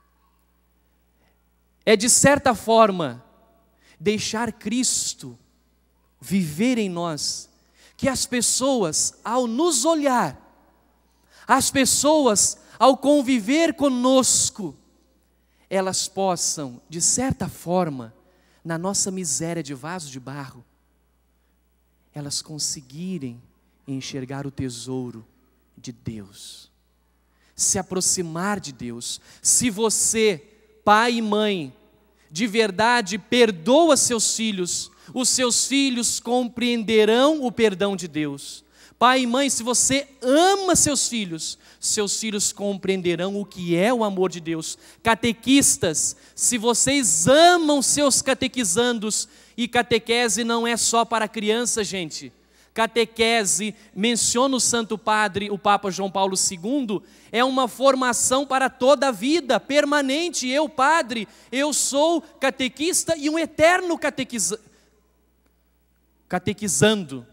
é, de certa forma, deixar Cristo viver em nós que as pessoas, ao nos olhar, as pessoas, ao conviver conosco, elas possam, de certa forma, na nossa miséria de vaso de barro, elas conseguirem enxergar o tesouro de Deus, se aproximar de Deus. Se você, pai e mãe, de verdade perdoa seus filhos, os seus filhos compreenderão o perdão de Deus. Pai e mãe, se você ama seus filhos, seus filhos compreenderão o que é o amor de Deus. Catequistas, se vocês amam seus catequizandos, e catequese não é só para criança, gente. Catequese, menciona o Santo Padre, o Papa João Paulo segundo, é uma formação para toda a vida, permanente. Eu, padre, eu sou catequista e um eterno catequiza... catequizando.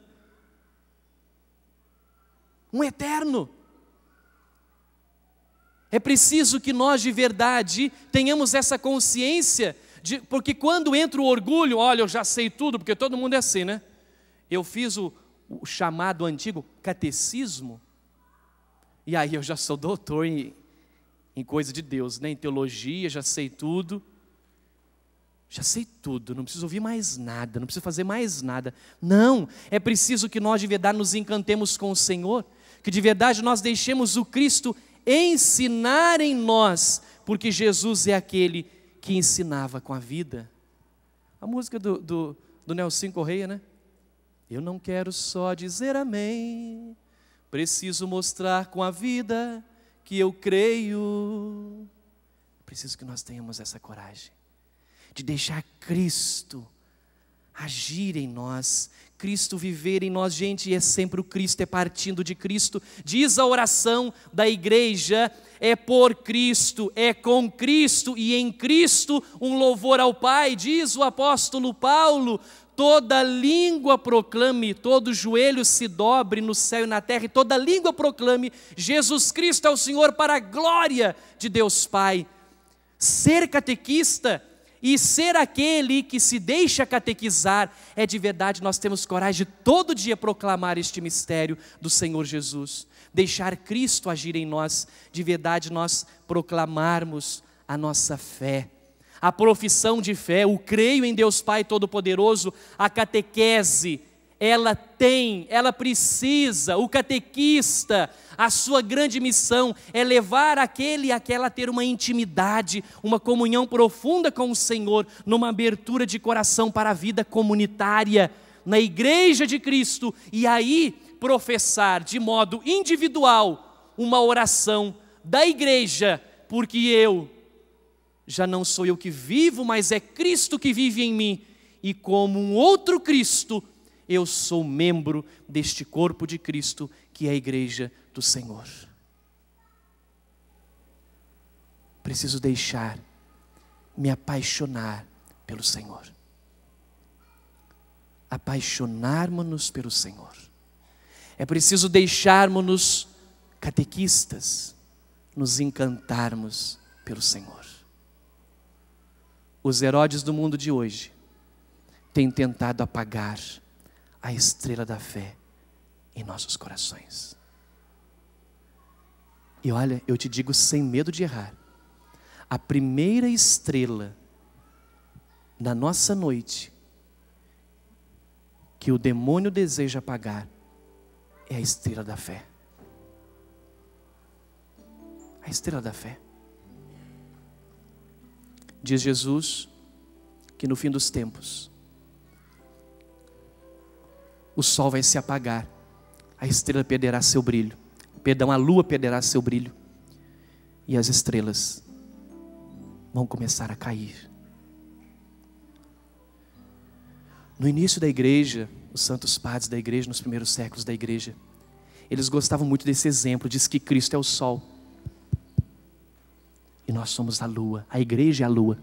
Um eterno. É preciso que nós de verdade tenhamos essa consciência, de, porque quando entra o orgulho, olha, eu já sei tudo, porque todo mundo é assim, né? Eu fiz o, o chamado antigo catecismo, e aí eu já sou doutor em, em coisa de Deus, né? Em teologia, já sei tudo. Já sei tudo, não preciso ouvir mais nada, não preciso fazer mais nada. Não, é preciso que nós de verdade nos encantemos com o Senhor, que de verdade nós deixemos o Cristo ensinar em nós, porque Jesus é aquele que ensinava com a vida. A música do, do, do Nelson Correia, né? Eu não quero só dizer amém, preciso mostrar com a vida que eu creio. Preciso que nós tenhamos essa coragem de deixar Cristo agir em nós, Cristo viver em nós. Gente, é sempre o Cristo, é partindo de Cristo. Diz a oração da igreja, é por Cristo, é com Cristo e em Cristo um louvor ao Pai. Diz o apóstolo Paulo, toda língua proclame, todo joelho se dobre no céu e na terra, e toda língua proclame, Jesus Cristo é o Senhor, para a glória de Deus Pai. Ser catequista e ser aquele que se deixa catequizar, é de verdade, nós temos coragem de todo dia proclamar este mistério do Senhor Jesus, deixar Cristo agir em nós, de verdade nós proclamarmos a nossa fé, a profissão de fé, o creio em Deus Pai Todo-Poderoso. A catequese, ela tem, ela precisa, o catequista, a sua grande missão é levar aquele e aquela a ter uma intimidade, uma comunhão profunda com o Senhor, numa abertura de coração para a vida comunitária, na igreja de Cristo, e aí professar de modo individual uma oração da igreja, porque eu, já não sou eu que vivo, mas é Cristo que vive em mim, e como um outro Cristo, eu sou membro deste corpo de Cristo, que é a igreja do Senhor. Preciso deixar me apaixonar pelo Senhor. Apaixonarmos-nos pelo Senhor. É preciso deixarmos-nos catequistas, nos encantarmos pelo Senhor. Os Herodes do mundo de hoje têm tentado apagar a estrela da fé em nossos corações. E olha, eu te digo sem medo de errar, a primeira estrela da nossa noite que o demônio deseja apagar é a estrela da fé. A estrela da fé. Diz Jesus que no fim dos tempos o sol vai se apagar, a estrela perderá seu brilho, perdão, a lua perderá seu brilho, e as estrelas vão começar a cair. No início da igreja, os santos padres da igreja, nos primeiros séculos da igreja, eles gostavam muito desse exemplo, diz que Cristo é o sol, e nós somos a lua, a igreja é a lua.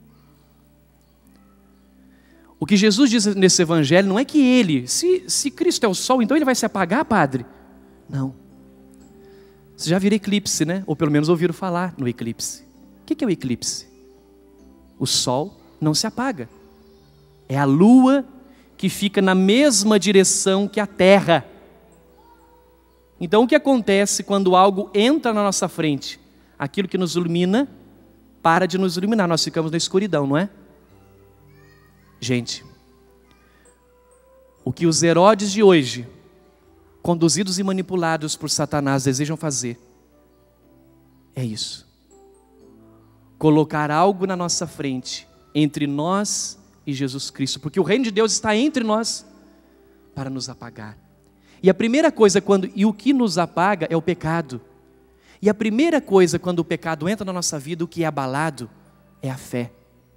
O que Jesus diz nesse evangelho não é que ele, se, se Cristo é o sol, então ele vai se apagar, padre? Não. Você já viram eclipse, né? Ou pelo menos ouviram falar no eclipse. O que é o eclipse? O sol não se apaga. É a lua que fica na mesma direção que a terra. Então, o que acontece quando algo entra na nossa frente? Aquilo que nos ilumina, para de nos iluminar, nós ficamos na escuridão, não é? Gente, o que os Herodes de hoje, conduzidos e manipulados por Satanás, desejam fazer, é isso. Colocar algo na nossa frente, entre nós e Jesus Cristo, porque o reino de Deus está entre nós, para nos apagar. E a primeira coisa, quando, e o que nos apaga é o pecado. E a primeira coisa, quando o pecado entra na nossa vida, o que é abalado, é a fé.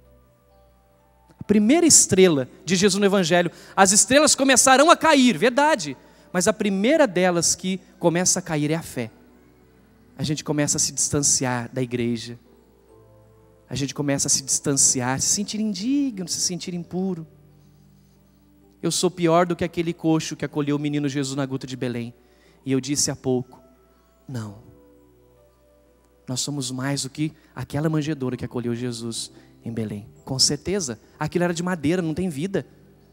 A primeira estrela de Jesus no Evangelho, as estrelas começarão a cair, verdade, mas a primeira delas que começa a cair é a fé. A gente começa a se distanciar da igreja, a gente começa a se distanciar, se sentir indigno, se sentir impuro. Eu sou pior do que aquele coxo que acolheu o menino Jesus na gruta de Belém. E eu disse há pouco, não, nós somos mais do que aquela manjedoura que acolheu Jesus em Belém. Com certeza, aquilo era de madeira, não tem vida.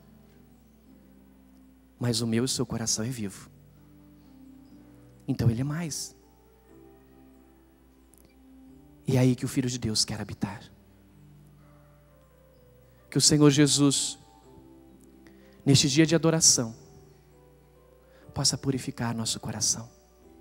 Mas o meu e o seu coração é vivo. Então ele é mais. E é aí que o Filho de Deus quer habitar. Que o Senhor Jesus, neste dia de adoração, possa purificar nosso coração.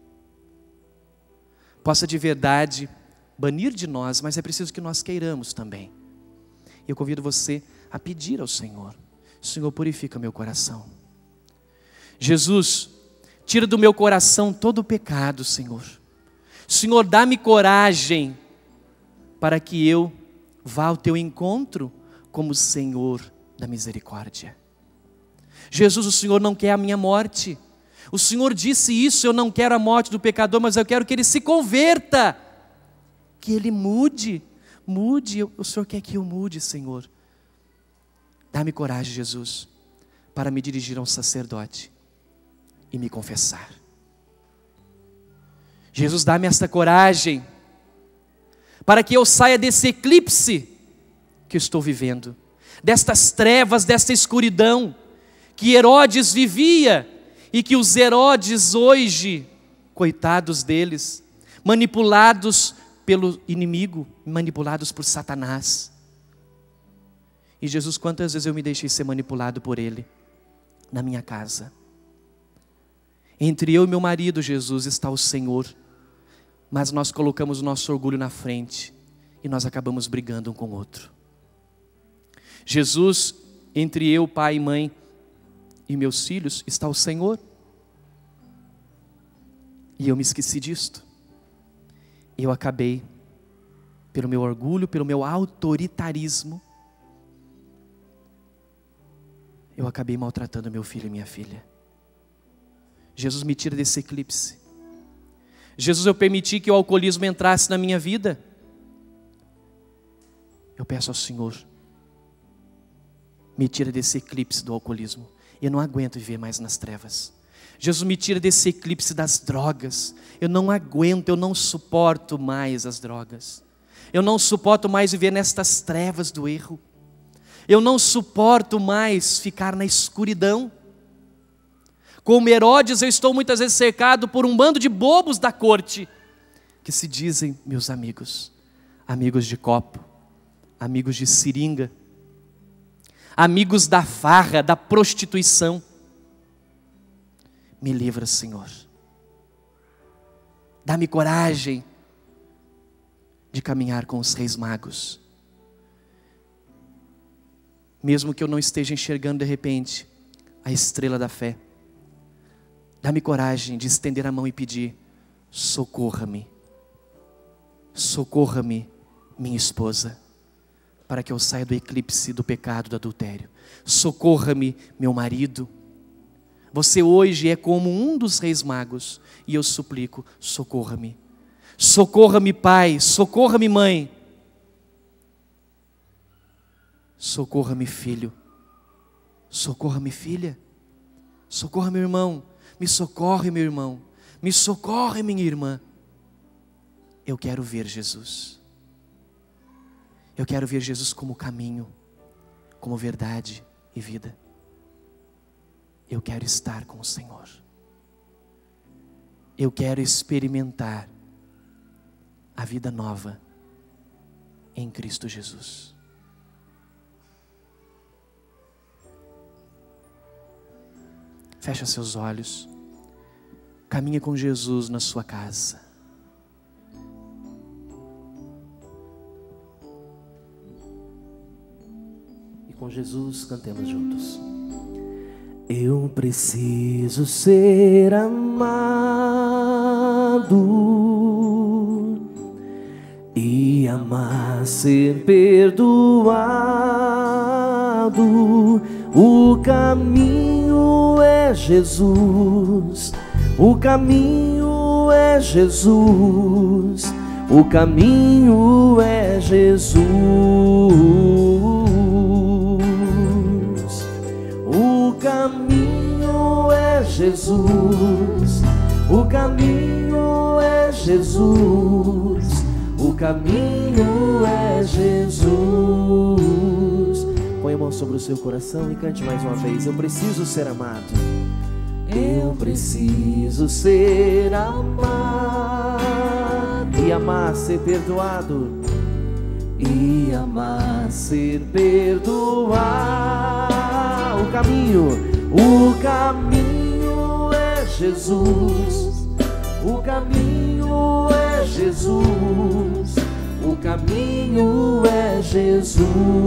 Possa de verdade banir de nós, mas é preciso que nós queiramos também. Eu convido você a pedir ao Senhor: Senhor, purifica meu coração. Jesus, tira do meu coração todo o pecado, Senhor. Senhor, dá-me coragem para que eu vá ao teu encontro como Senhor da misericórdia. Jesus, o Senhor não quer a minha morte. O Senhor disse isso: eu não quero a morte do pecador, mas eu quero que ele se converta, que ele mude, mude. O Senhor quer que eu mude, Senhor. Dá-me coragem, Jesus, para me dirigir a um sacerdote e me confessar. Jesus, dá-me esta coragem, para que eu saia desse eclipse que eu estou vivendo, destas trevas, desta escuridão, que Herodes vivia, e que os Herodes hoje, coitados deles, manipulados pelo inimigo, manipulados por Satanás. E Jesus, quantas vezes eu me deixei ser manipulado por ele, na minha casa. Entre eu e meu marido, Jesus, está o Senhor, mas nós colocamos o nosso orgulho na frente, e nós acabamos brigando um com o outro. Jesus, entre eu, pai e mãe, e meus filhos, está o Senhor. E eu me esqueci disto. Eu acabei, pelo meu orgulho, pelo meu autoritarismo, eu acabei maltratando meu filho e minha filha. Jesus, me tira desse eclipse. Jesus, eu permiti que o alcoolismo entrasse na minha vida. Eu peço ao Senhor, me tira desse eclipse do alcoolismo. Eu não aguento viver mais nas trevas. Jesus, me tira desse eclipse das drogas. Eu não aguento, eu não suporto mais as drogas. Eu não suporto mais viver nestas trevas do erro. Eu não suporto mais ficar na escuridão. Como Herodes, eu estou muitas vezes cercado por um bando de bobos da corte, que se dizem meus amigos, amigos de copo, amigos de seringa, amigos da farra, da prostituição. Me livra, Senhor. Dá-me coragem de caminhar com os reis magos. Mesmo que eu não esteja enxergando de repente a estrela da fé. Dá-me coragem de estender a mão e pedir: socorra-me. Socorra-me, minha esposa, para que eu saia do eclipse do pecado, do adultério. Socorra-me, meu marido. Você hoje é como um dos reis magos, e eu suplico: socorra-me. Socorra-me, pai, socorra-me, mãe. Socorra-me, filho. Socorra-me, filha. Socorra, meu irmão. Me socorre, meu irmão. Me socorre, minha irmã. Eu quero ver Jesus. Eu quero ver Jesus como caminho, como verdade e vida. eu quero estar com o Senhor. Eu quero experimentar a vida nova em Cristo Jesus. Fecha seus olhos. Caminha com Jesus na sua casa. E com Jesus cantemos juntos. Eu preciso ser amado e amar, ser perdoado. O caminho é Jesus, o caminho é Jesus, o caminho é Jesus. O caminho é Jesus, o caminho é Jesus, o caminho é Jesus. Põe a mão sobre o seu coração e cante mais uma vez. Eu preciso ser amado. Eu preciso ser amado e amar, ser perdoado. E amar, ser perdoado. O caminho, o caminho é Jesus, o caminho é Jesus, o caminho é Jesus.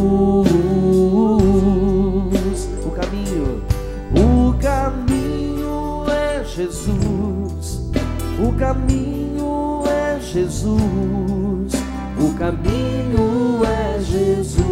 O caminho, o caminho é Jesus, o caminho é Jesus, o caminho é Jesus.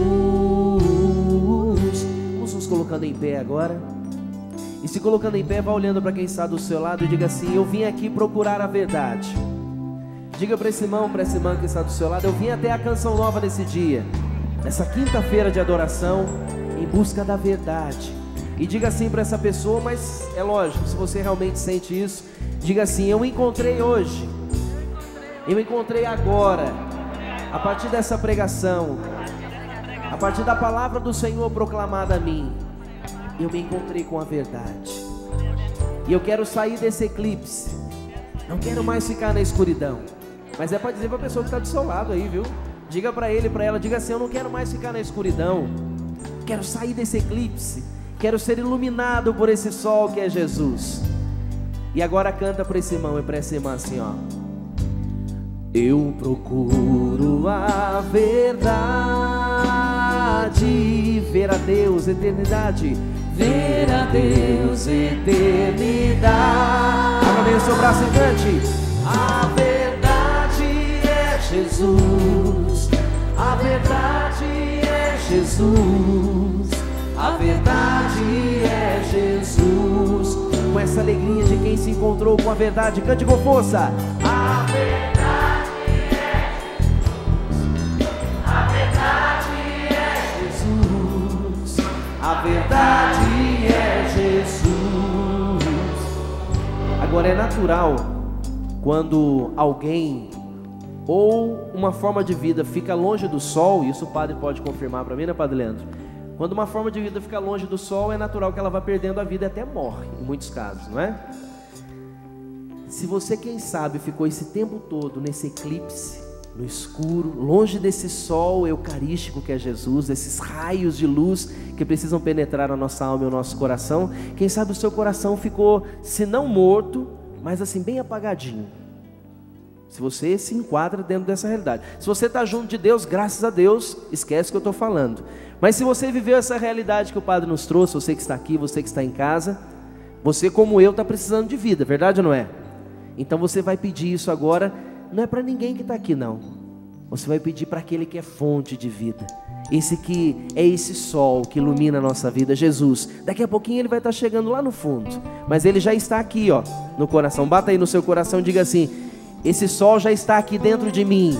Vamos nos colocando em pé agora. E se colocando em pé, vá olhando para quem está do seu lado e diga assim: eu vim aqui procurar a verdade. Diga para esse irmão, para essa irmã que está do seu lado: eu vim até a canção nova nesse dia, nessa quinta-feira de adoração, em busca da verdade. E diga assim para essa pessoa, mas é lógico, se você realmente sente isso, diga assim: eu encontrei hoje, eu encontrei agora, a partir dessa pregação, a partir da palavra do Senhor proclamada a mim, eu me encontrei com a verdade. E eu quero sair desse eclipse, não quero mais ficar na escuridão. Mas é para dizer para a pessoa que está do seu lado aí, viu? Diga para ele, para ela, diga assim: eu não quero mais ficar na escuridão, quero sair desse eclipse, quero ser iluminado por esse sol que é Jesus. E agora canta para esse irmão e para essa irmã assim, ó: eu procuro a verdade, ver a Deus, eternidade, ver a Deus, eternidade. Abra bem o seu braço e cante: a verdade é Jesus, a verdade é Jesus, a verdade é Jesus. Com essa alegria de quem se encontrou com a verdade, cante com força: a verdade é Jesus, a verdade é Jesus, a verdade é Jesus. Agora, é natural quando alguém ou uma forma de vida fica longe do sol, isso o padre pode confirmar para mim, né, Padre Leandro? Quando uma forma de vida fica longe do sol, é natural que ela vá perdendo a vida e até morre, em muitos casos, não é? Se você, quem sabe, ficou esse tempo todo nesse eclipse, no escuro, longe desse sol eucarístico que é Jesus, esses raios de luz que precisam penetrar a nossa alma e o nosso coração, quem sabe o seu coração ficou, se não morto, mas assim, bem apagadinho. Se você se enquadra dentro dessa realidade. Se você está junto de Deus, graças a Deus, esquece o que eu estou falando. Mas se você viveu essa realidade que o Padre nos trouxe, você que está aqui, você que está em casa, você como eu está precisando de vida, verdade ou não é? Então você vai pedir isso agora, não é para ninguém que está aqui não. Você vai pedir para aquele que é fonte de vida. Esse que é esse sol que ilumina a nossa vida, Jesus. Daqui a pouquinho ele vai estar chegando lá no fundo, mas ele já está aqui, ó, no coração. Bata aí no seu coração e diga assim: esse sol já está aqui dentro de mim.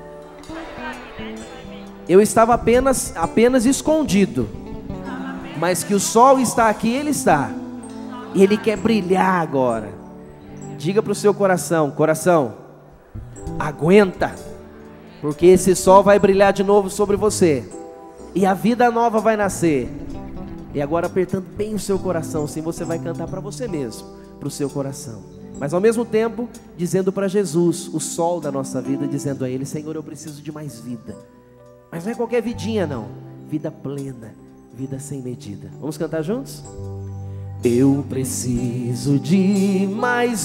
Eu estava apenas, apenas escondido, mas que o sol está aqui, ele está. E ele quer brilhar agora. Diga para o seu coração: coração, aguenta, porque esse sol vai brilhar de novo sobre você. E a vida nova vai nascer. E agora apertando bem o seu coração, assim você vai cantar para você mesmo, para o seu coração. Mas ao mesmo tempo, dizendo para Jesus, o sol da nossa vida, dizendo a Ele: Senhor, eu preciso de mais vida. Mas não é qualquer vidinha não, vida plena, vida sem medida. Vamos cantar juntos? Eu preciso de mais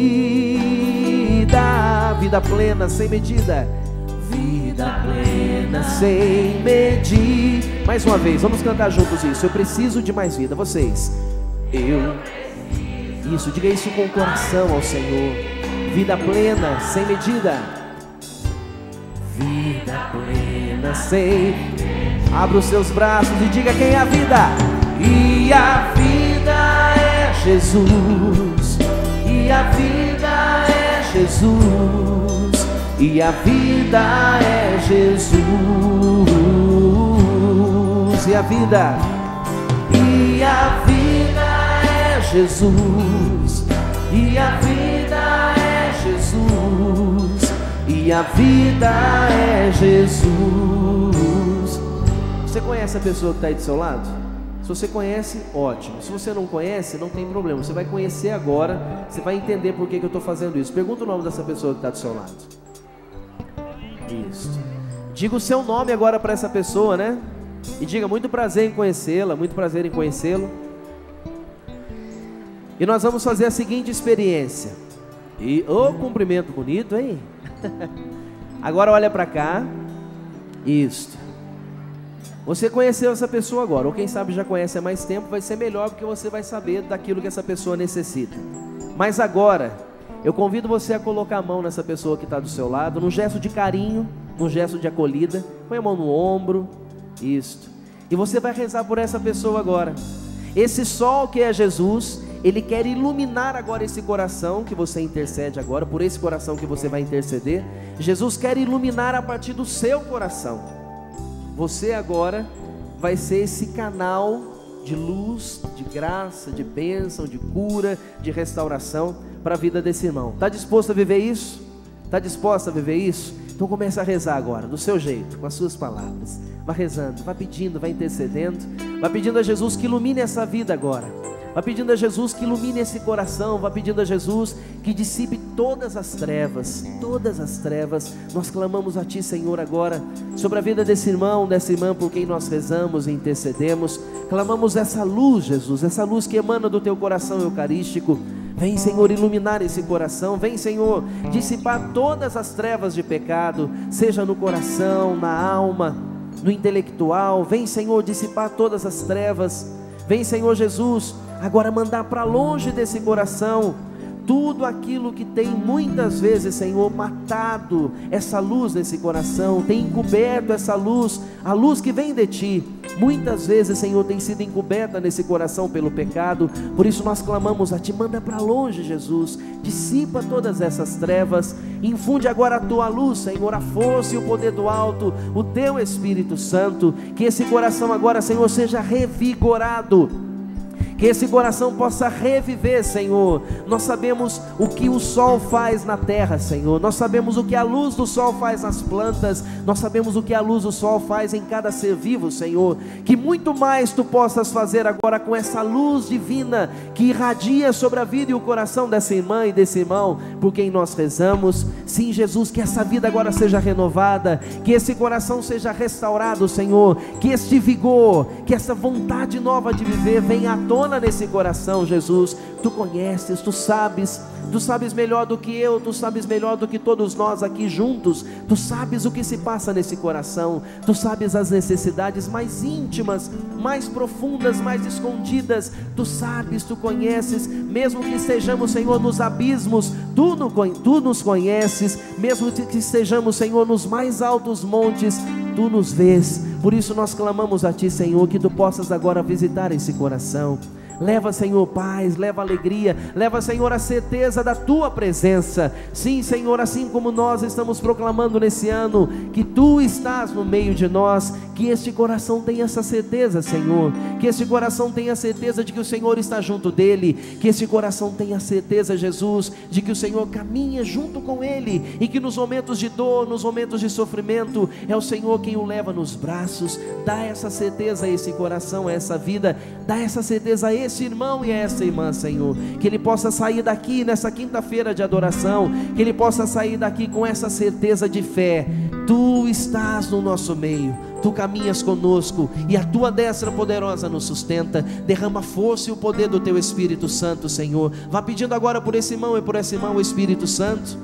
vida, vida plena, sem medida. Vida plena, sem medir. Mais uma vez, vamos cantar juntos isso. Eu preciso de mais vida, vocês. Eu Isso, diga isso com o coração ao Senhor. Vida plena, sem medida. Vida plena, sem... Abra os seus braços e diga quem é a vida. E a vida é Jesus. E a vida é Jesus. E a vida é Jesus. E a vida. E a vida é Jesus. E a vida é Jesus. E a vida é Jesus. Você conhece a pessoa que está aí do seu lado? Se você conhece, ótimo. Se você não conhece, não tem problema. Você vai conhecer agora. Você vai entender por que, que eu estou fazendo isso. Pergunta o nome dessa pessoa que está do seu lado. Isso. Diga o seu nome agora para essa pessoa, né? E diga: muito prazer em conhecê-la, muito prazer em conhecê-lo. E nós vamos fazer a seguinte experiência. E ô, oh, cumprimento bonito, hein? Agora olha para cá. Isso. Você conheceu essa pessoa agora, ou quem sabe já conhece há mais tempo, vai ser melhor porque você vai saber daquilo que essa pessoa necessita. Mas agora, eu convido você a colocar a mão nessa pessoa que está do seu lado, num gesto de carinho, num gesto de acolhida. Põe a mão no ombro, isso. E você vai rezar por essa pessoa agora. Esse sol que é Jesus, Ele quer iluminar agora esse coração que você intercede agora, por esse coração que você vai interceder. Jesus quer iluminar a partir do seu coração. Você agora vai ser esse canal de luz, de graça, de bênção, de cura, de restauração para a vida desse irmão. Está disposto a viver isso? Está disposto a viver isso? Então comece a rezar agora, do seu jeito, com as suas palavras. Vai rezando, vai pedindo, vai intercedendo. Vai pedindo a Jesus que ilumine essa vida agora. Vai pedindo a Jesus que ilumine esse coração. Vai pedindo a Jesus que dissipe todas as trevas. Todas as trevas. Nós clamamos a Ti, Senhor, agora sobre a vida desse irmão, dessa irmã por quem nós rezamos e intercedemos. Clamamos essa luz, Jesus, essa luz que emana do Teu coração eucarístico. Vem, Senhor, iluminar esse coração. Vem, Senhor, dissipar todas as trevas de pecado, seja no coração, na alma, no intelectual. Vem, Senhor, dissipar todas as trevas. Vem, Senhor Jesus, agora mandar para longe desse coração tudo aquilo que tem muitas vezes, Senhor, matado essa luz nesse coração, tem encoberto essa luz, a luz que vem de Ti. Muitas vezes, Senhor, tem sido encoberta nesse coração pelo pecado. Por isso nós clamamos a Ti, manda para longe, Jesus, dissipa todas essas trevas, infunde agora a Tua luz, Senhor, a força e o poder do alto, o Teu Espírito Santo. Que esse coração agora, Senhor, seja revigorado, que esse coração possa reviver, Senhor. Nós sabemos o que o sol faz na terra, Senhor. Nós sabemos o que a luz do sol faz nas plantas. Nós sabemos o que a luz do sol faz em cada ser vivo, Senhor. Que muito mais Tu possas fazer agora com essa luz divina que irradia sobre a vida e o coração dessa irmã e desse irmão por quem nós rezamos. Sim, Jesus, que essa vida agora seja renovada, que esse coração seja restaurado, Senhor. Que este vigor, que essa vontade nova de viver venha à tona nesse coração, Jesus. Tu conheces, Tu sabes, Tu sabes melhor do que eu, Tu sabes melhor do que todos nós aqui juntos. Tu sabes o que se passa nesse coração, Tu sabes as necessidades mais íntimas, mais profundas, mais escondidas. Tu sabes, Tu conheces, mesmo que estejamos, Senhor, nos abismos, Tu, no, tu nos conheces, mesmo que estejamos, Senhor, nos mais altos montes, Tu nos vês. Por isso nós clamamos a Ti, Senhor, que Tu possas agora visitar esse coração. Leva, Senhor, paz, leva alegria, leva, Senhor, a certeza da Tua presença. Sim, Senhor, assim como nós estamos proclamando nesse ano que Tu estás no meio de nós, que este coração tenha essa certeza, Senhor, que este coração tenha certeza de que o Senhor está junto dele, que este coração tenha certeza, Jesus, de que o Senhor caminha junto com ele, e que nos momentos de dor, nos momentos de sofrimento, é o Senhor quem o leva nos braços. Dá essa certeza a esse coração, a essa vida, dá essa certeza a esse irmão e a essa irmã, Senhor, que ele possa sair daqui nessa quinta-feira de adoração, que ele possa sair daqui com essa certeza de fé: Tu estás no nosso meio, Tu caminhas conosco, e a Tua destra poderosa nos sustenta. Derrama a força e o poder do Teu Espírito Santo, Senhor. Vá pedindo agora por esse irmão e por essa irmã o Espírito Santo.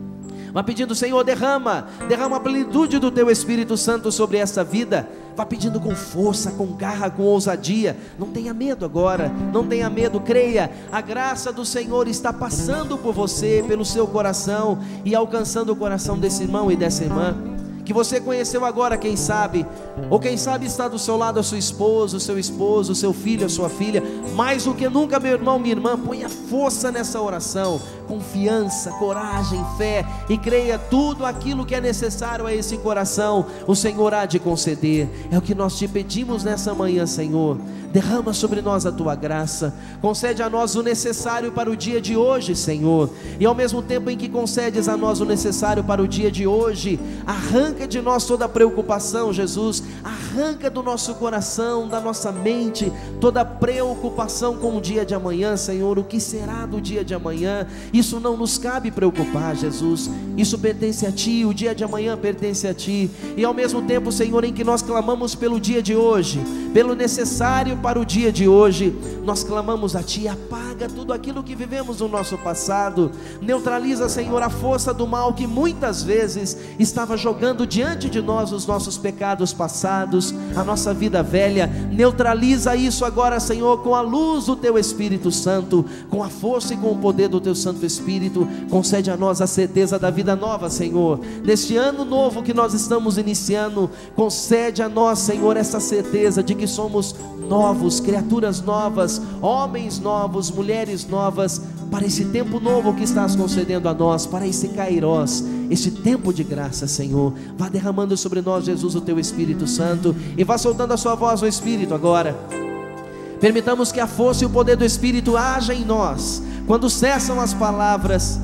Vá pedindo: Senhor, derrama, derrama a plenitude do Teu Espírito Santo sobre essa vida. Vá pedindo com força, com garra, com ousadia. Não tenha medo agora, não tenha medo, creia. A graça do Senhor está passando por você, pelo seu coração, e alcançando o coração desse irmão e dessa irmã que você conheceu agora, quem sabe, ou quem sabe está do seu lado a sua esposa, o seu esposo, o seu filho, a sua filha. Mais do que nunca, meu irmão, minha irmã, ponha força nessa oração, confiança, coragem, fé, e creia: tudo aquilo que é necessário a esse coração, o Senhor há de conceder. É o que nós te pedimos nessa manhã, Senhor. Derrama sobre nós a Tua graça, concede a nós o necessário para o dia de hoje, Senhor, e ao mesmo tempo em que concedes a nós o necessário para o dia de hoje, arranca de nós toda preocupação, Jesus, arranca do nosso coração, da nossa mente, toda preocupação com o dia de amanhã, Senhor. O que será do dia de amanhã? Isso não nos cabe preocupar, Jesus, isso pertence a Ti, o dia de amanhã pertence a Ti, e ao mesmo tempo, Senhor, em que nós clamamos pelo dia de hoje, pelo necessário para o dia de hoje, nós clamamos a Ti: apaga tudo aquilo que vivemos no nosso passado, neutraliza, Senhor, a força do mal que muitas vezes estava jogando diante de nós os nossos pecados passados, a nossa vida velha. Neutraliza isso agora, Senhor, com a luz do Teu Espírito Santo, com a força e com o poder do Teu Santo Espírito. Concede a nós a certeza da vida nova, Senhor, neste ano novo que nós estamos iniciando. Concede a nós, Senhor, essa certeza de que somos novos, criaturas novas, homens novos, mulheres novas, para esse tempo novo que estás concedendo a nós, para esse Kairós, este tempo de graça, Senhor. Vá derramando sobre nós, Jesus, o Teu Espírito Santo, e vá soltando a Sua voz no Espírito agora. Permitamos que a força e o poder do Espírito haja em nós. Quando cessam as palavras,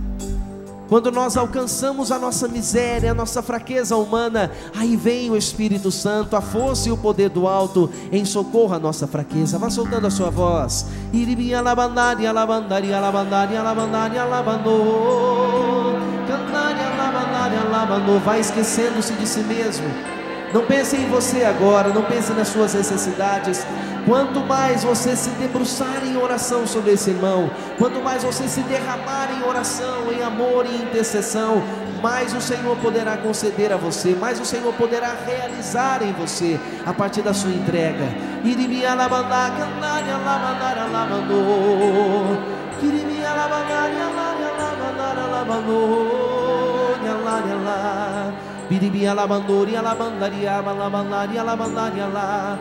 quando nós alcançamos a nossa miséria, a nossa fraqueza humana, aí vem o Espírito Santo, a força e o poder do alto em socorro à nossa fraqueza. Vá soltando a sua voz. Vai esquecendo-se de si mesmo. Não pense em você agora, não pense nas suas necessidades. Quanto mais você se debruçar em oração sobre esse irmão, quanto mais você se derramar em oração, em amor e intercessão, mais o Senhor poderá conceder a você, mais o Senhor poderá realizar em você, a partir da sua entrega. Biribi alabandori alabandaria alabandaria alabandaria lá.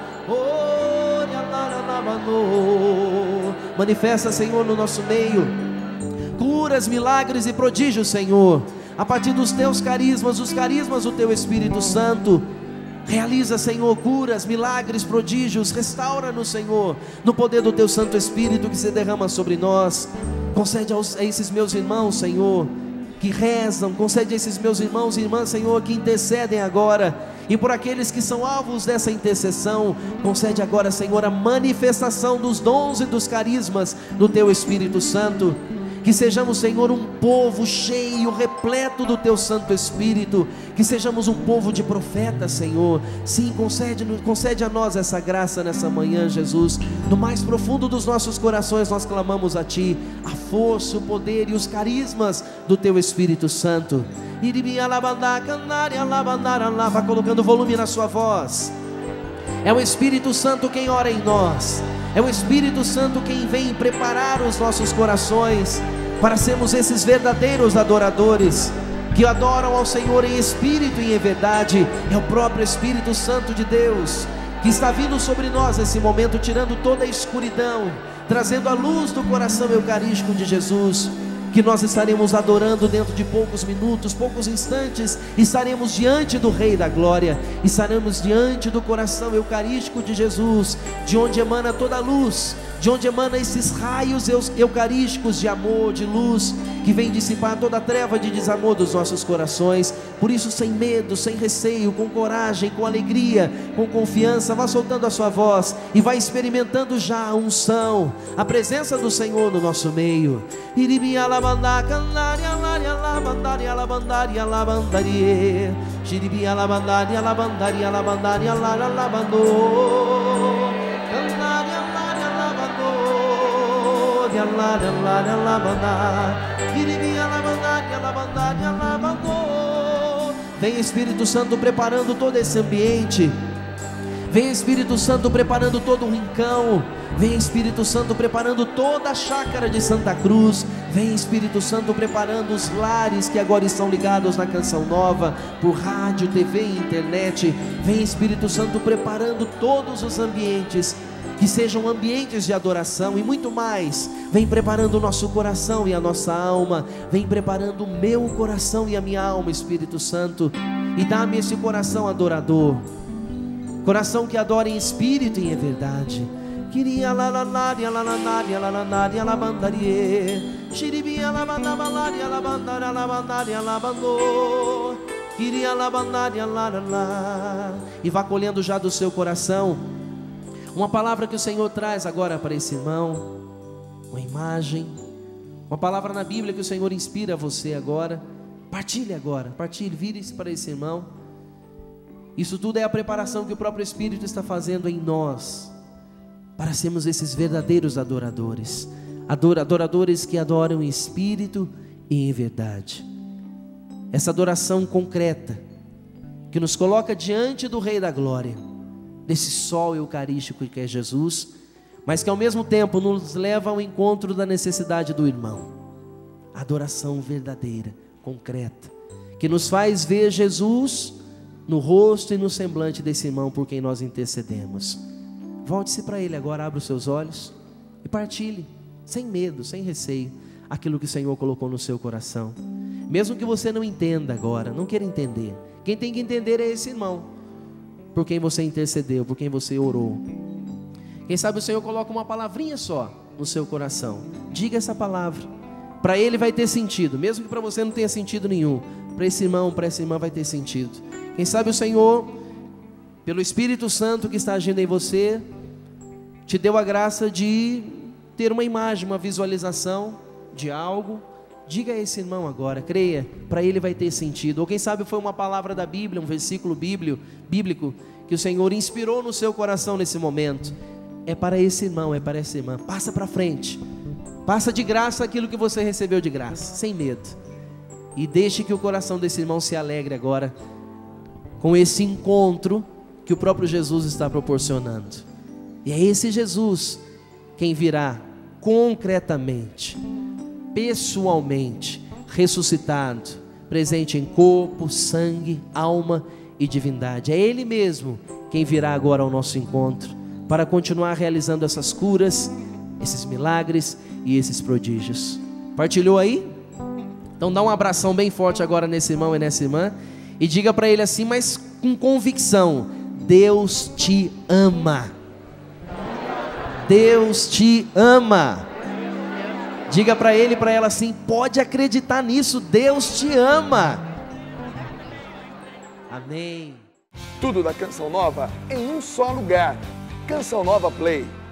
Manifesta, Senhor, no nosso meio curas, milagres e prodígios, Senhor, a partir dos Teus carismas, os carismas do Teu Espírito Santo. Realiza, Senhor, curas, milagres, prodígios. Restaura-nos, Senhor, no poder do Teu Santo Espírito que se derrama sobre nós. Concede aos, a esses meus irmãos, Senhor, que rezam, concede a esses meus irmãos e irmãs, Senhor, que intercedem agora, e por aqueles que são alvos dessa intercessão, concede agora, Senhor, a manifestação dos dons e dos carismas do Teu Espírito Santo. Que sejamos, Senhor, um povo cheio, repleto do Teu Santo Espírito, que sejamos um povo de profetas, Senhor. Sim, concede, concede a nós essa graça nessa manhã, Jesus. No mais profundo dos nossos corações nós clamamos a Ti, a força, o poder e os carismas do Teu Espírito Santo. Vá colocando volume na sua voz. É o Espírito Santo quem ora em nós, é o Espírito Santo quem vem preparar os nossos corações para sermos esses verdadeiros adoradores, que adoram ao Senhor em espírito e em verdade. É o próprio Espírito Santo de Deus que está vindo sobre nós nesse momento, tirando toda a escuridão, trazendo a luz do coração eucarístico de Jesus, que nós estaremos adorando dentro de poucos minutos, poucos instantes, estaremos diante do Rei da Glória, estaremos diante do coração eucarístico de Jesus, de onde emana toda a luz, de onde emana esses raios eucarísticos de amor, de luz, que vem dissipar toda a treva de desamor dos nossos corações. Por isso, sem medo, sem receio, com coragem, com alegria, com confiança, vá soltando a sua voz e vai experimentando já a unção, a presença do Senhor no nosso meio. Vem Espírito Santo preparando todo esse ambiente. Vem Espírito Santo preparando todo o rincão. Vem Espírito Santo preparando toda a chácara de Santa Cruz. Vem Espírito Santo preparando os lares que agora estão ligados na Canção Nova, por rádio, T V e internet. Vem Espírito Santo preparando todos os ambientes, que sejam ambientes de adoração e muito mais. Vem preparando o nosso coração e a nossa alma. Vem preparando o meu coração e a minha alma, Espírito Santo. E dá-me esse coração adorador, coração que adora em espírito e em verdade. Queria lá lá lá lá lá lá lá lá lá lá bandarie, xiribia lá bandaria lá bandaria lá bandaria lá bandô, queria lá bandaria lá lá lá. E vá colhendo já do seu coração uma palavra que o Senhor traz agora para esse irmão, uma imagem, uma palavra na Bíblia que o Senhor inspira você agora. Partilhe agora, partilhe, vire-se para esse irmão. Isso tudo é a preparação que o próprio Espírito está fazendo em nós, para sermos esses verdadeiros adoradores, adoradores que adoram em espírito e em verdade. Essa adoração concreta, que nos coloca diante do Rei da Glória, desse sol eucarístico que é Jesus, mas que ao mesmo tempo nos leva ao encontro da necessidade do irmão. Adoração verdadeira, concreta, que nos faz ver Jesus no rosto e no semblante desse irmão por quem nós intercedemos. Volte-se para ele agora, abra os seus olhos e partilhe, sem medo, sem receio, aquilo que o Senhor colocou no seu coração. Mesmo que você não entenda agora, não queira entender, quem tem que entender é esse irmão, por quem você intercedeu, por quem você orou. Quem sabe o Senhor coloca uma palavrinha só no seu coração. Diga essa palavra, para ele vai ter sentido, mesmo que para você não tenha sentido nenhum. Para esse irmão, para essa irmã vai ter sentido. Quem sabe o Senhor, pelo Espírito Santo que está agindo em você, te deu a graça de ter uma imagem, uma visualização de algo. Diga a esse irmão agora, creia, para ele vai ter sentido. Ou quem sabe foi uma palavra da Bíblia, um versículo bíblico que o Senhor inspirou no seu coração nesse momento. É para esse irmão, é para essa irmã. Passa para frente, passa de graça aquilo que você recebeu de graça, sem medo. E deixe que o coração desse irmão se alegre agora com esse encontro que o próprio Jesus está proporcionando. E é esse Jesus quem virá concretamente, pessoalmente, ressuscitado, presente em corpo, sangue, alma e divindade. É Ele mesmo quem virá agora ao nosso encontro, para continuar realizando essas curas, esses milagres e esses prodígios. Partilhou aí? Então dá um abração bem forte agora nesse irmão e nessa irmã, e diga para ele assim, mas com convicção: Deus te ama. Deus te ama. Diga para ele e para ela assim, pode acreditar nisso, Deus te ama. Amém. Tudo da Canção Nova em um só lugar. Canção Nova Play.